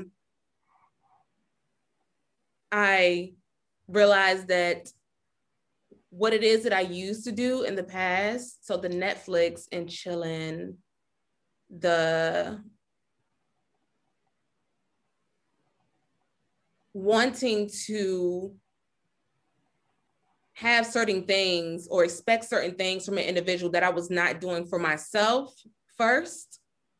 I realized that what it is that I used to do in the past, so the Netflix and chilling, the wanting to have certain things or expect certain things from an individual that I was not doing for myself first,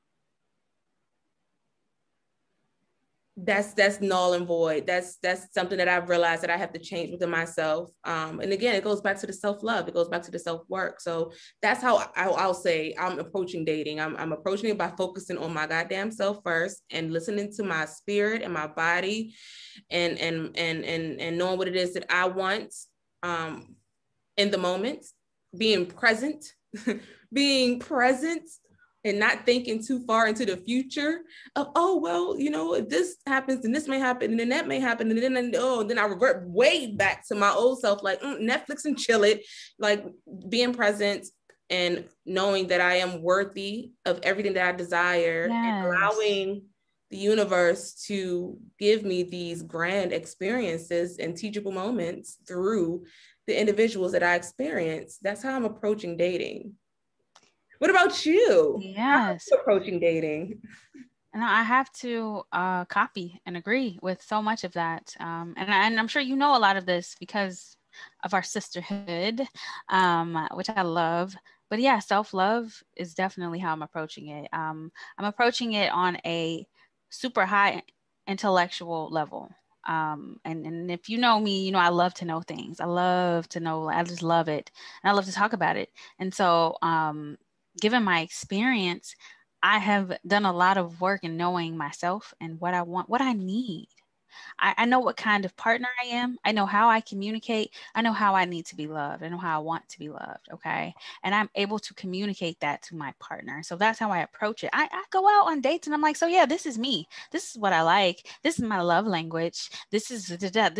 that's null and void. That's something that I've realized that I have to change within myself. And again, it goes back to the self-love. It goes back to the self-work. So that's how I'll say I'm approaching dating. I'm approaching it by focusing on my goddamn self first and listening to my spirit and my body and knowing what it is that I want in the moment, being present, being present, and not thinking too far into the future of, oh, well, if this happens, then this may happen, and then that may happen, and then I revert way back to my old self, like Netflix and chill it, like being present and knowing that I am worthy of everything that I desire, Yes. and allowing the universe to give me these grand experiences and teachable moments through the individuals that I experience. That's how I'm approaching dating. What about you? Yes. How are you approaching dating? And I have to copy and agree with so much of that. And I'm sure you know a lot of this because of our sisterhood, which I love. But yeah, self-love is definitely how I'm approaching it. I'm approaching it on a super high intellectual level. And if you know me, I love to know things. I love to know, I just love it. And I love to talk about it. And so given my experience, I have done a lot of work in knowing myself and what I want, what I need. I know what kind of partner I am. I know how I communicate. I know how I need to be loved. I know how I want to be loved. Okay. And I'm able to communicate that to my partner. So that's how I approach it. I go out on dates and I'm like, so yeah, this is me. This is what I like. This is my love language. This is,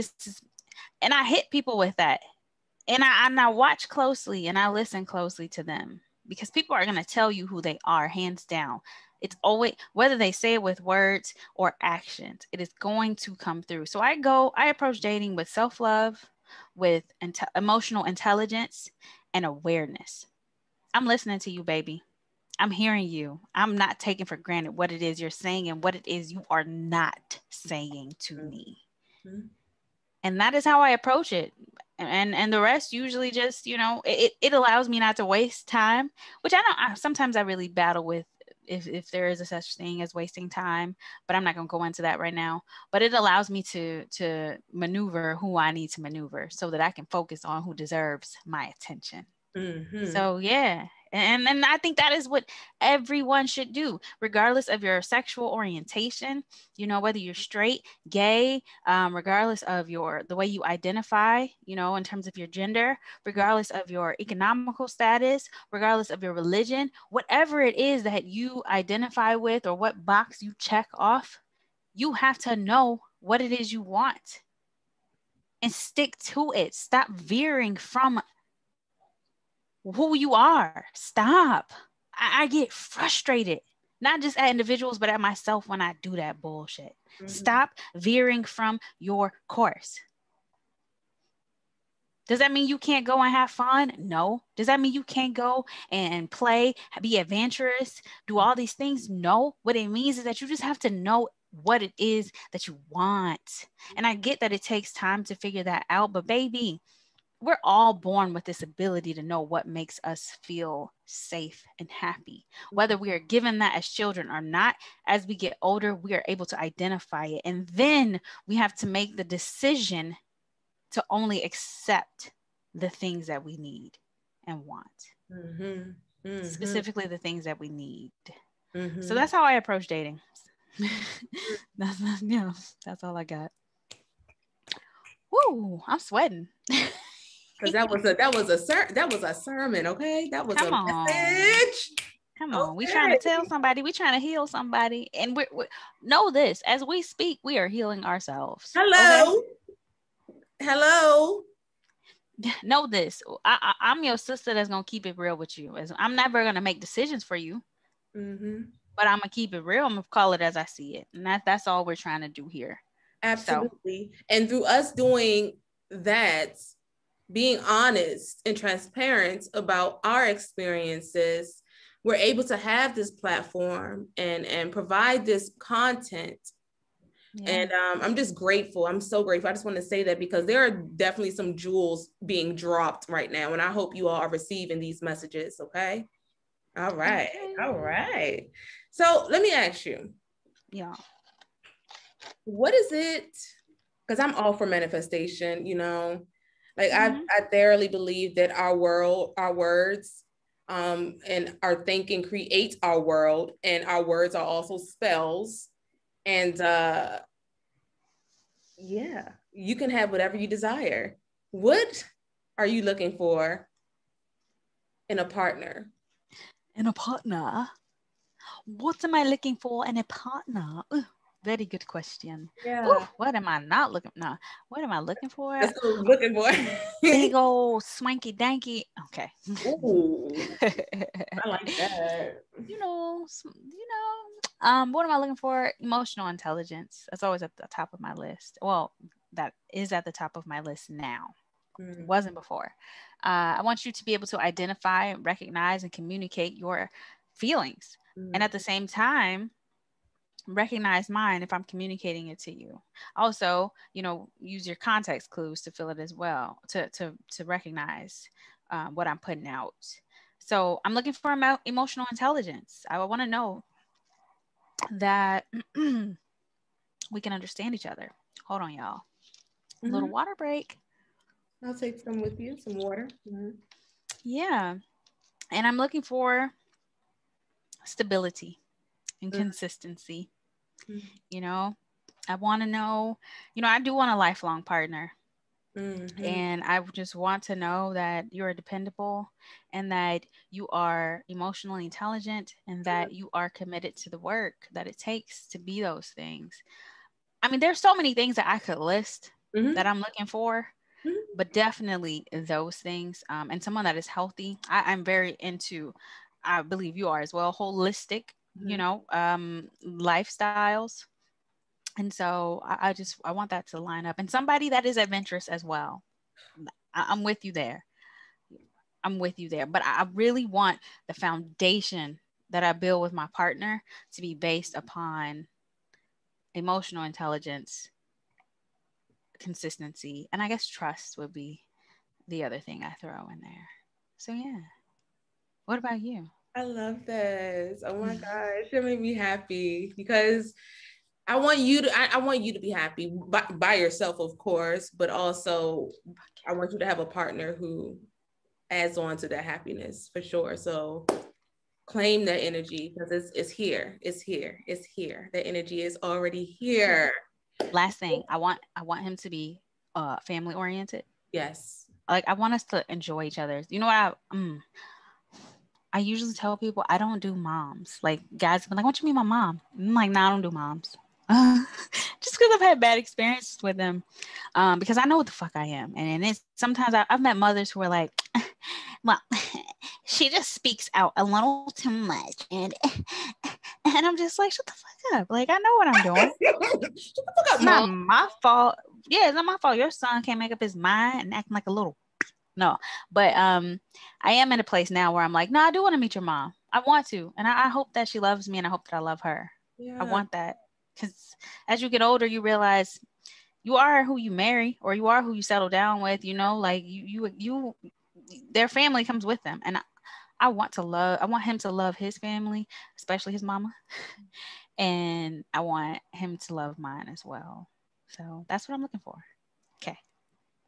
and I hit people with that. And I watch closely and I listen closely to them because people are going to tell you who they are, hands down. It's always, whether they say it with words or actions, it is going to come through. So I approach dating with self-love, with emotional intelligence and awareness. I'm listening to you, baby. I'm hearing you. I'm not taking for granted what it is you're saying and what it is you are not saying to me. Mm-hmm. And that is how I approach it. And the rest usually just, it allows me not to waste time, which sometimes I really battle with if there is a such thing as wasting time, but I'm not going to go into that right now. But it allows me to maneuver who I need to maneuver so that I can focus on who deserves my attention. Mm-hmm. So yeah. And I think that is what everyone should do, regardless of your sexual orientation, whether you're straight, gay, regardless of the way you identify, in terms of your gender, regardless of your economical status, regardless of your religion, whatever it is that you identify with or what box you check off, you have to know what it is you want and stick to it. Stop veering from who you are. Stop. I get frustrated, not just at individuals, but at myself when I do that bullshit. Mm-hmm. Stop veering from your course. Does that mean you can't go and have fun? No. Does that mean you can't go and play, be adventurous, do all these things? No. What it means is that you just have to know what it is that you want. And I get that it takes time to figure that out, but baby, we're all born with this ability to know what makes us feel safe and happy. Whether we are given that as children or not, as we get older, we are able to identify it. And then we have to make the decision to only accept the things that we need and want. Mm-hmm. Mm-hmm. Specifically the things that we need. Mm-hmm. So that's how I approach dating. That's all I got. Woo, I'm sweating. Because that was a sermon, okay? That was a Come on. message. Come on. Okay. We trying to tell somebody, we trying to heal somebody. And we know this, as we speak, we are healing ourselves. Hello. Okay? Hello. Know this. I'm your sister that's going to keep it real with you. I'm never going to make decisions for you. Mm-hmm. But I'm going to keep it real. I'm going to call it as I see it. And that's all we're trying to do here. Absolutely. So. And through us doing that, being honest and transparent about our experiences, we're able to have this platform and provide this content. Yeah. And I'm just grateful. I'm so grateful. I just want to say that because there are definitely some jewels being dropped right now. And I hope you all are receiving these messages. Okay. All right. Okay. All right. So let me ask you. Yeah. What is it? Because I'm all for manifestation, you know, like I thoroughly believe that our words, and our thinking creates our world, and our words are also spells. And yeah, you can have whatever you desire. What are you looking for in a partner? In a partner? What am I looking for in a partner? Ooh, very good question. Yeah. Ooh, what am I not looking? No, what am I looking for? That's what I'm looking for. Big old swanky danky. Okay. Ooh, I like that. What am I looking for? Emotional intelligence. That's always at the top of my list. Well, that is at the top of my list now. It wasn't before. I want you to be able to identify, recognize, and communicate your feelings. And at the same time, recognize mine if I'm communicating it to you. Also, use your context clues to fill it as well, to recognize what I'm putting out. So I'm looking for emotional intelligence. I want to know that we can understand each other. Hold on, y'all. A little water break. I'll take some with you, some water. Yeah. And I'm looking for stability and consistency. I want to know, I do want a lifelong partner. And I just want to know that you're dependable and that you are emotionally intelligent and that you are committed to the work that it takes to be those things. I mean, there's so many things that I could list that I'm looking for, but definitely those things. And someone that is healthy. I'm very into, I believe you are as well, holistic, lifestyles. And so I want that to line up, and somebody that is adventurous as well. I'm with you there. But I really want the foundation that I build with my partner to be based upon emotional intelligence, consistency, and I guess trust would be the other thing I throw in there. So yeah. What about you? I love this. Oh my gosh, it made me happy because I want you to be happy by yourself, of course, but also I want you to have a partner who adds on to that happiness for sure. So claim that energy because it's here. It's here. It's here. The energy is already here. Last thing, I want him to be family oriented. Yes. Like I want us to enjoy each other. You know what I usually tell people I don't do moms. Like guys be like, "Why don't you meet my mom?" I'm like, "Nah, I don't do moms." Just because I've had bad experiences with them. Because I know what the fuck I am. And it's sometimes I've met mothers who are like, well, she just speaks out a little too much. And I'm just like, shut the fuck up. Like, I know what I'm doing. It's not my fault. Yeah, it's not my fault. Your son can't make up his mind and acting like a little. No. But I am in a place now where I'm like, no, I do want to meet your mom. I want to. And I hope that she loves me and I hope that I love her. Yeah. I want that. Because as you get older, you realize you are who you marry or you are who you settle down with, like you their family comes with them. And I want him to love his family, especially his mama. And I want him to love mine as well. So that's what I'm looking for. Okay.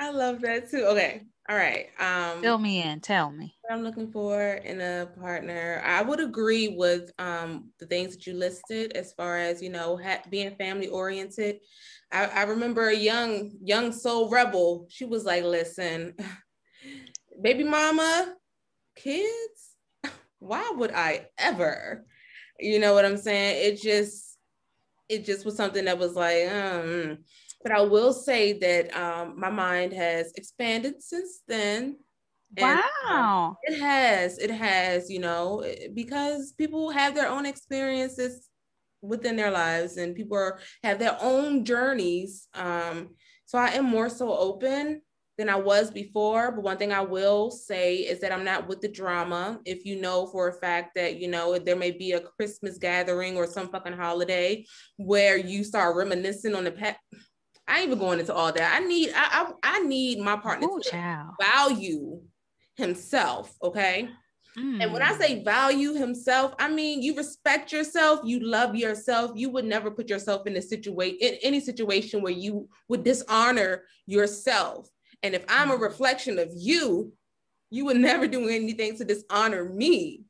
I love that too. Okay. All right. Fill me in. Tell me. What I'm looking for in a partner. I would agree with the things that you listed as far as, you know, being family oriented. I remember a young soul rebel. She was like, listen, baby mama, kids, why would I ever? You know what I'm saying? It just was something that was like, but I will say that my mind has expanded since then. And Wow. it has, you know, because people have their own experiences within their lives and have their own journeys. So I am more so open than I was before. But one thing I will say is that I'm not with the drama. If you know for a fact that, you know, there may be a Christmas gathering or some fucking holiday where you start reminiscing on the past. I ain't even going into all that. I need my partner Ooh, to child. value himself, okay? And when I say value himself, I mean you respect yourself, you love yourself. You would never put yourself in any situation where you would dishonor yourself. And if I'm a reflection of you, you would never do anything to dishonor me.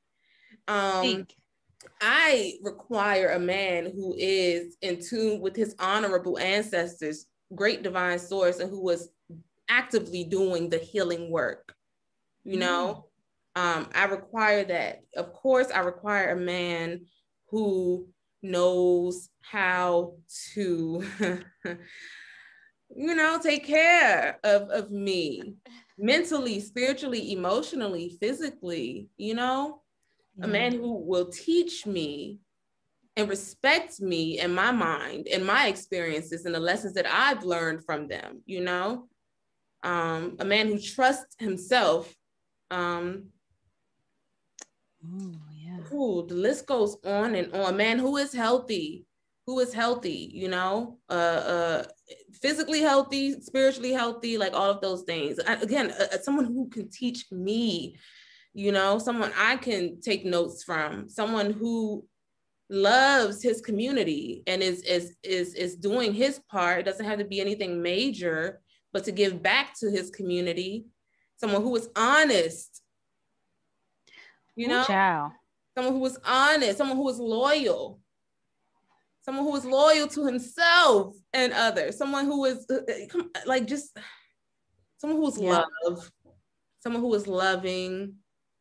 I require a man who is in tune with his honorable ancestors, great divine source, and who was actively doing the healing work. You know, I require that. Of course, I require a man who knows how to, you know, take care of me mentally, spiritually, emotionally, physically, you know, a man who will teach me and respect me and my mind and my experiences and the lessons that I've learned from them, you know, a man who trusts himself. Ooh, the list goes on and on. Man who is healthy, you know, physically healthy, spiritually healthy, like all of those things. Again, someone who can teach me, you know, someone I can take notes from, someone who loves his community and is doing his part. It doesn't have to be anything major, but to give back to his community. Someone who is honest, you know, someone who is honest, someone who is loyal, someone who is loyal to himself and others, someone who is like just someone who is love, someone who is loving.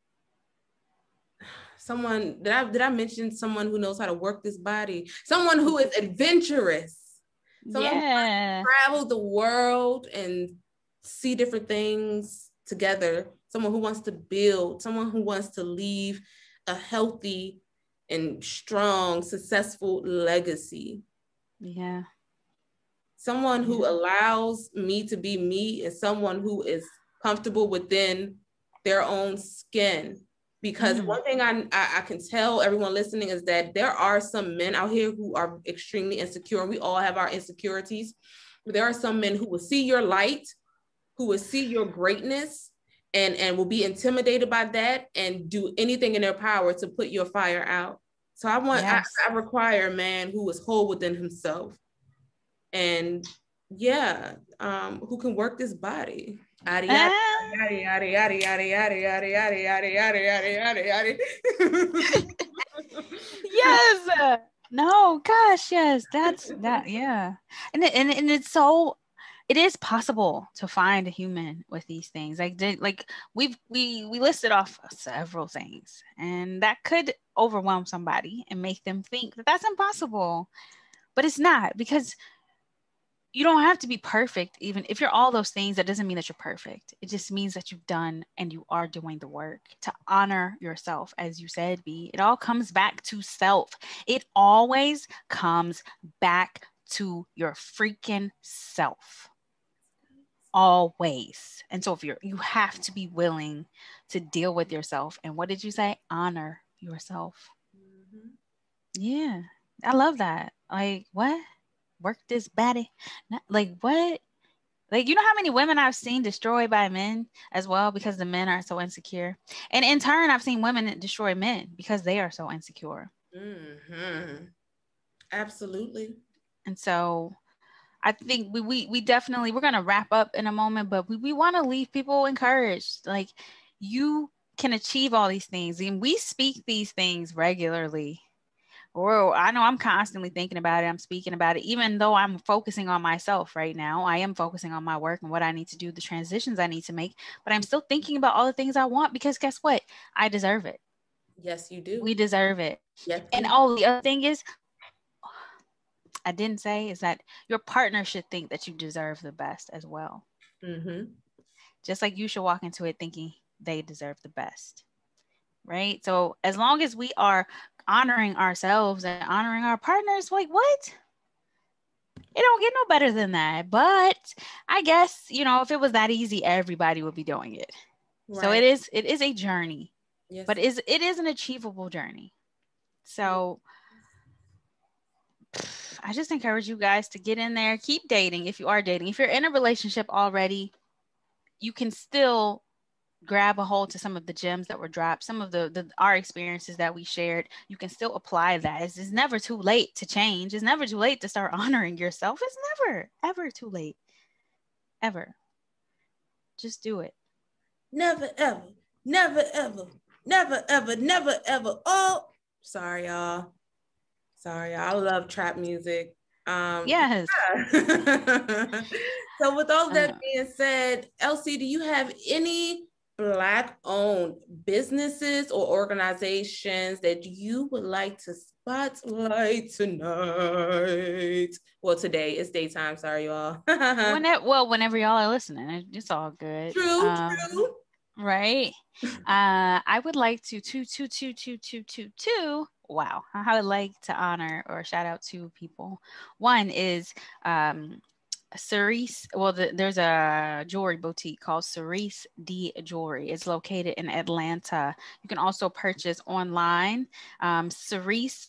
Someone did I mention someone who knows how to work this body? Someone who is adventurous. Someone who wants to travel the world and see different things together. Someone who wants to build. Someone who wants to leave a healthy and strong, successful legacy. Yeah. Someone who allows me to be me and someone who is comfortable within their own skin. Because one thing I can tell everyone listening is that there are some men out here who are extremely insecure, and we all have our insecurities. But there are some men who will see your light, who will see your greatness, and will be intimidated by that and do anything in their power to put your fire out. So I require a man who is whole within himself, and who can work this body. Yes. No, gosh, yes. That's that. Yeah. And it is possible to find a human with these things. Like we listed off several things, and that could overwhelm somebody and make them think that that's impossible. But it's not, because you don't have to be perfect. Even if you're all those things, that doesn't mean that you're perfect. It just means that you've done and you are doing the work to honor yourself. As you said, B, it all comes back to self. It always comes back to your freaking self. Always. And so if you have to be willing to deal with yourself. And what did you say? Honor yourself. Yeah. I love that. Like, what? Work this body? Like, what? Like, you know how many women I've seen destroyed by men as well because the men are so insecure? And in turn, I've seen women destroy men because they are so insecure. Absolutely. And so I think we definitely, we're going to wrap up in a moment, but we want to leave people encouraged. Like, you can achieve all these things, and we speak these things regularly. Or I know I'm constantly thinking about it. I'm speaking about it, even though I'm focusing on myself right now. I am focusing on my work and what I need to do, the transitions I need to make, but I'm still thinking about all the things I want, because guess what? I deserve it. Yes, you do. We deserve it. Yes, And we do. the other thing is, I didn't say, is that your partner should think that you deserve the best as well. Mm-hmm. Just like you should walk into it thinking they deserve the best. Right? So as long as we are honoring ourselves and honoring our partners, like, what? It don't get no better than that. But I guess, if it was that easy, everybody would be doing it. So Right. it is a journey, Yes. but it is an achievable journey. So I just encourage you guys to get in there, keep dating if you are dating. If you're in a relationship already, you can still grab a hold to some of the gems that were dropped, some of the our experiences that we shared. You can still apply that. It's never too late to change. It's never too late to start honoring yourself. It's never, ever too late. Ever. Just do it. Never, ever, never, ever, never, ever, never, ever. Oh, sorry, y'all. Sorry, y'all. I love trap music. Yes. Yeah. So with all that Uh, being said, LC, do you have any Black-owned businesses or organizations that you would like to spotlight tonight? Well, today it's daytime. Sorry, y'all. whenever y'all are listening, it's all good. True, true. Right. I would like to wow. I would like to honor or shout out two people. One is Cerese. Well, there's a jewelry boutique called Cerese D Jewelry. It's located in Atlanta. You can also purchase online. Cerese,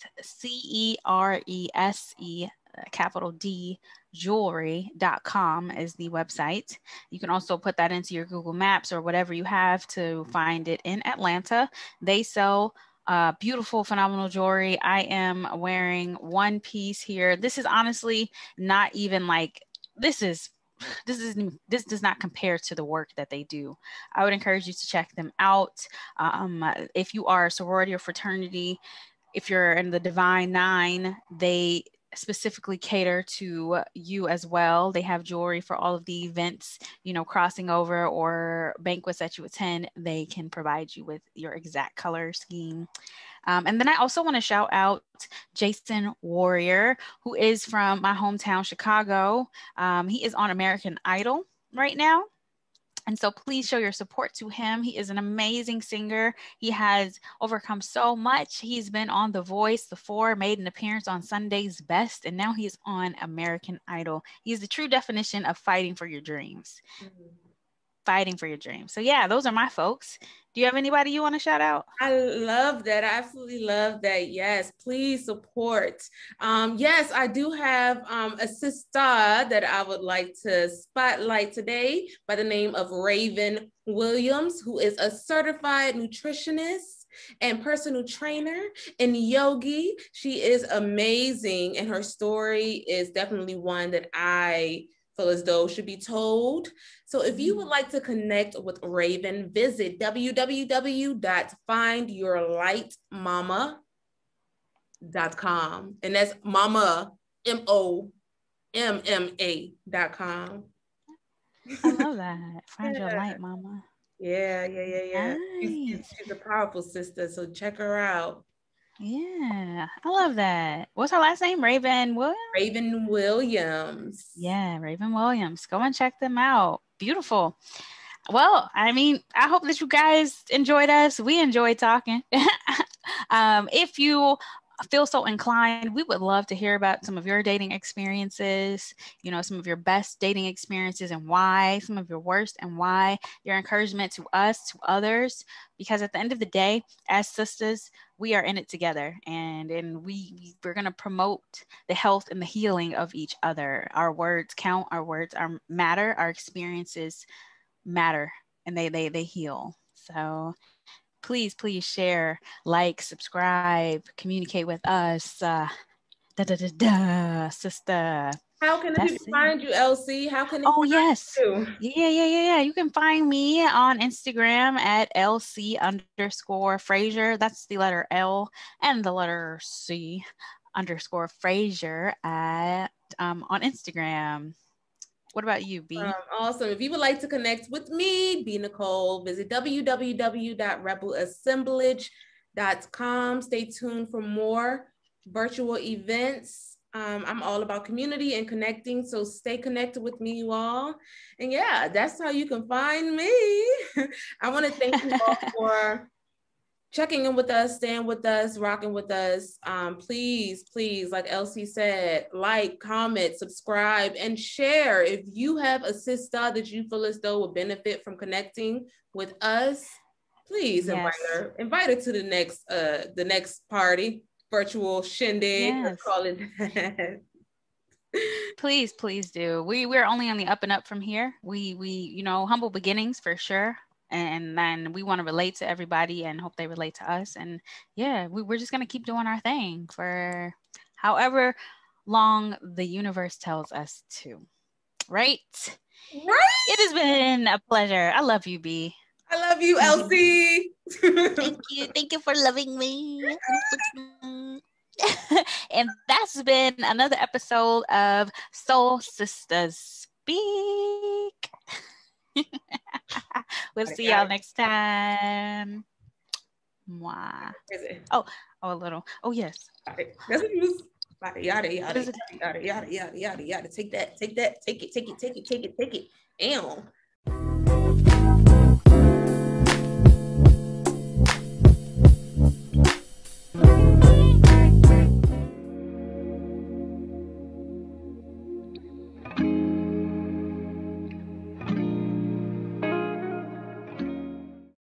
Cerese, capital D, jewelry.com is the website. You can also put that into your Google Maps or whatever you have to find it in Atlanta. They sell beautiful, phenomenal jewelry. I am wearing one piece here. This is honestly not even like, this does not compare to the work that they do. I would encourage you to check them out. If you are a sorority or fraternity, if you're in the Divine Nine, they specifically cater to you as well. They have jewelry for all of the events, crossing over or banquets that you attend. They can provide you with your exact color scheme. And then I also want to shout out Jason Warrior, who is from my hometown, Chicago. He is on American Idol right now. And so please show your support to him. He is an amazing singer. He has overcome so much. He's been on The Voice before, made an appearance on Sunday's Best, and now he's on American Idol. He's the true definition of fighting for your dreams. Mm-hmm. Fighting for your dreams. So yeah, those are my folks. Do you have anybody you want to shout out? I love that. I absolutely love that. Yes, please support. Yes, I do have a sister that I would like to spotlight today by the name of Raven Williams, who is a certified nutritionist and personal trainer and Yogi. She is amazing, and her story is definitely one that I feel as though should be told. So if you would like to connect with Raven, visit www.findyourlightmomma.com. And that's Momma, MOMMA.com. I love that. Find your light, Mama. Yeah. Nice. She's a powerful sister, so check her out. Yeah, I love that. What's her last name? Raven Williams? Raven Williams. Yeah, Raven Williams. Go and check them out. Beautiful. Well, I mean, I hope that you guys enjoyed us. We enjoyed talking. If you feel so inclined, we would love to hear about some of your dating experiences, some of your best dating experiences and why, some of your worst and why, your encouragement to us, to others, because at the end of the day, as sisters, we are in it together, and we're going to promote the health and the healing of each other. Our words count, our words are matter, our experiences matter, and they heal. So please share, like, subscribe, communicate with us. Sister. How can the people find you, LC? How can they find you? Yeah. You can find me on Instagram at LC_Frazier. That's the letter L and the letter C_Frazier at on Instagram. What about you, B? Awesome. If you would like to connect with me, Bee Nicole, visit www.rebelassemblage.com. Stay tuned for more virtual events. I'm all about community and connecting, so stay connected with me, you all. And yeah, that's how you can find me. I want to thank you all for checking in with us, staying with us, rocking with us. Please, like LC said, like, comment, subscribe, and share. If you have a sister that you feel as though would benefit from connecting with us, please invite her to the next party, virtual shindig, let's call it that. Please do. We're only on the up and up from here. We humble beginnings for sure. And then we want to relate to everybody and hope they relate to us. And yeah, we're just going to keep doing our thing for however long the universe tells us to. Right? It has been a pleasure. I love you, B. I love you, LC. Thank you for loving me. And that's been another episode of Soul Sisters Speak. We'll see y'all next time. Mwah. Oh, a little. Oh, yes. That's yada. Take it. Damn.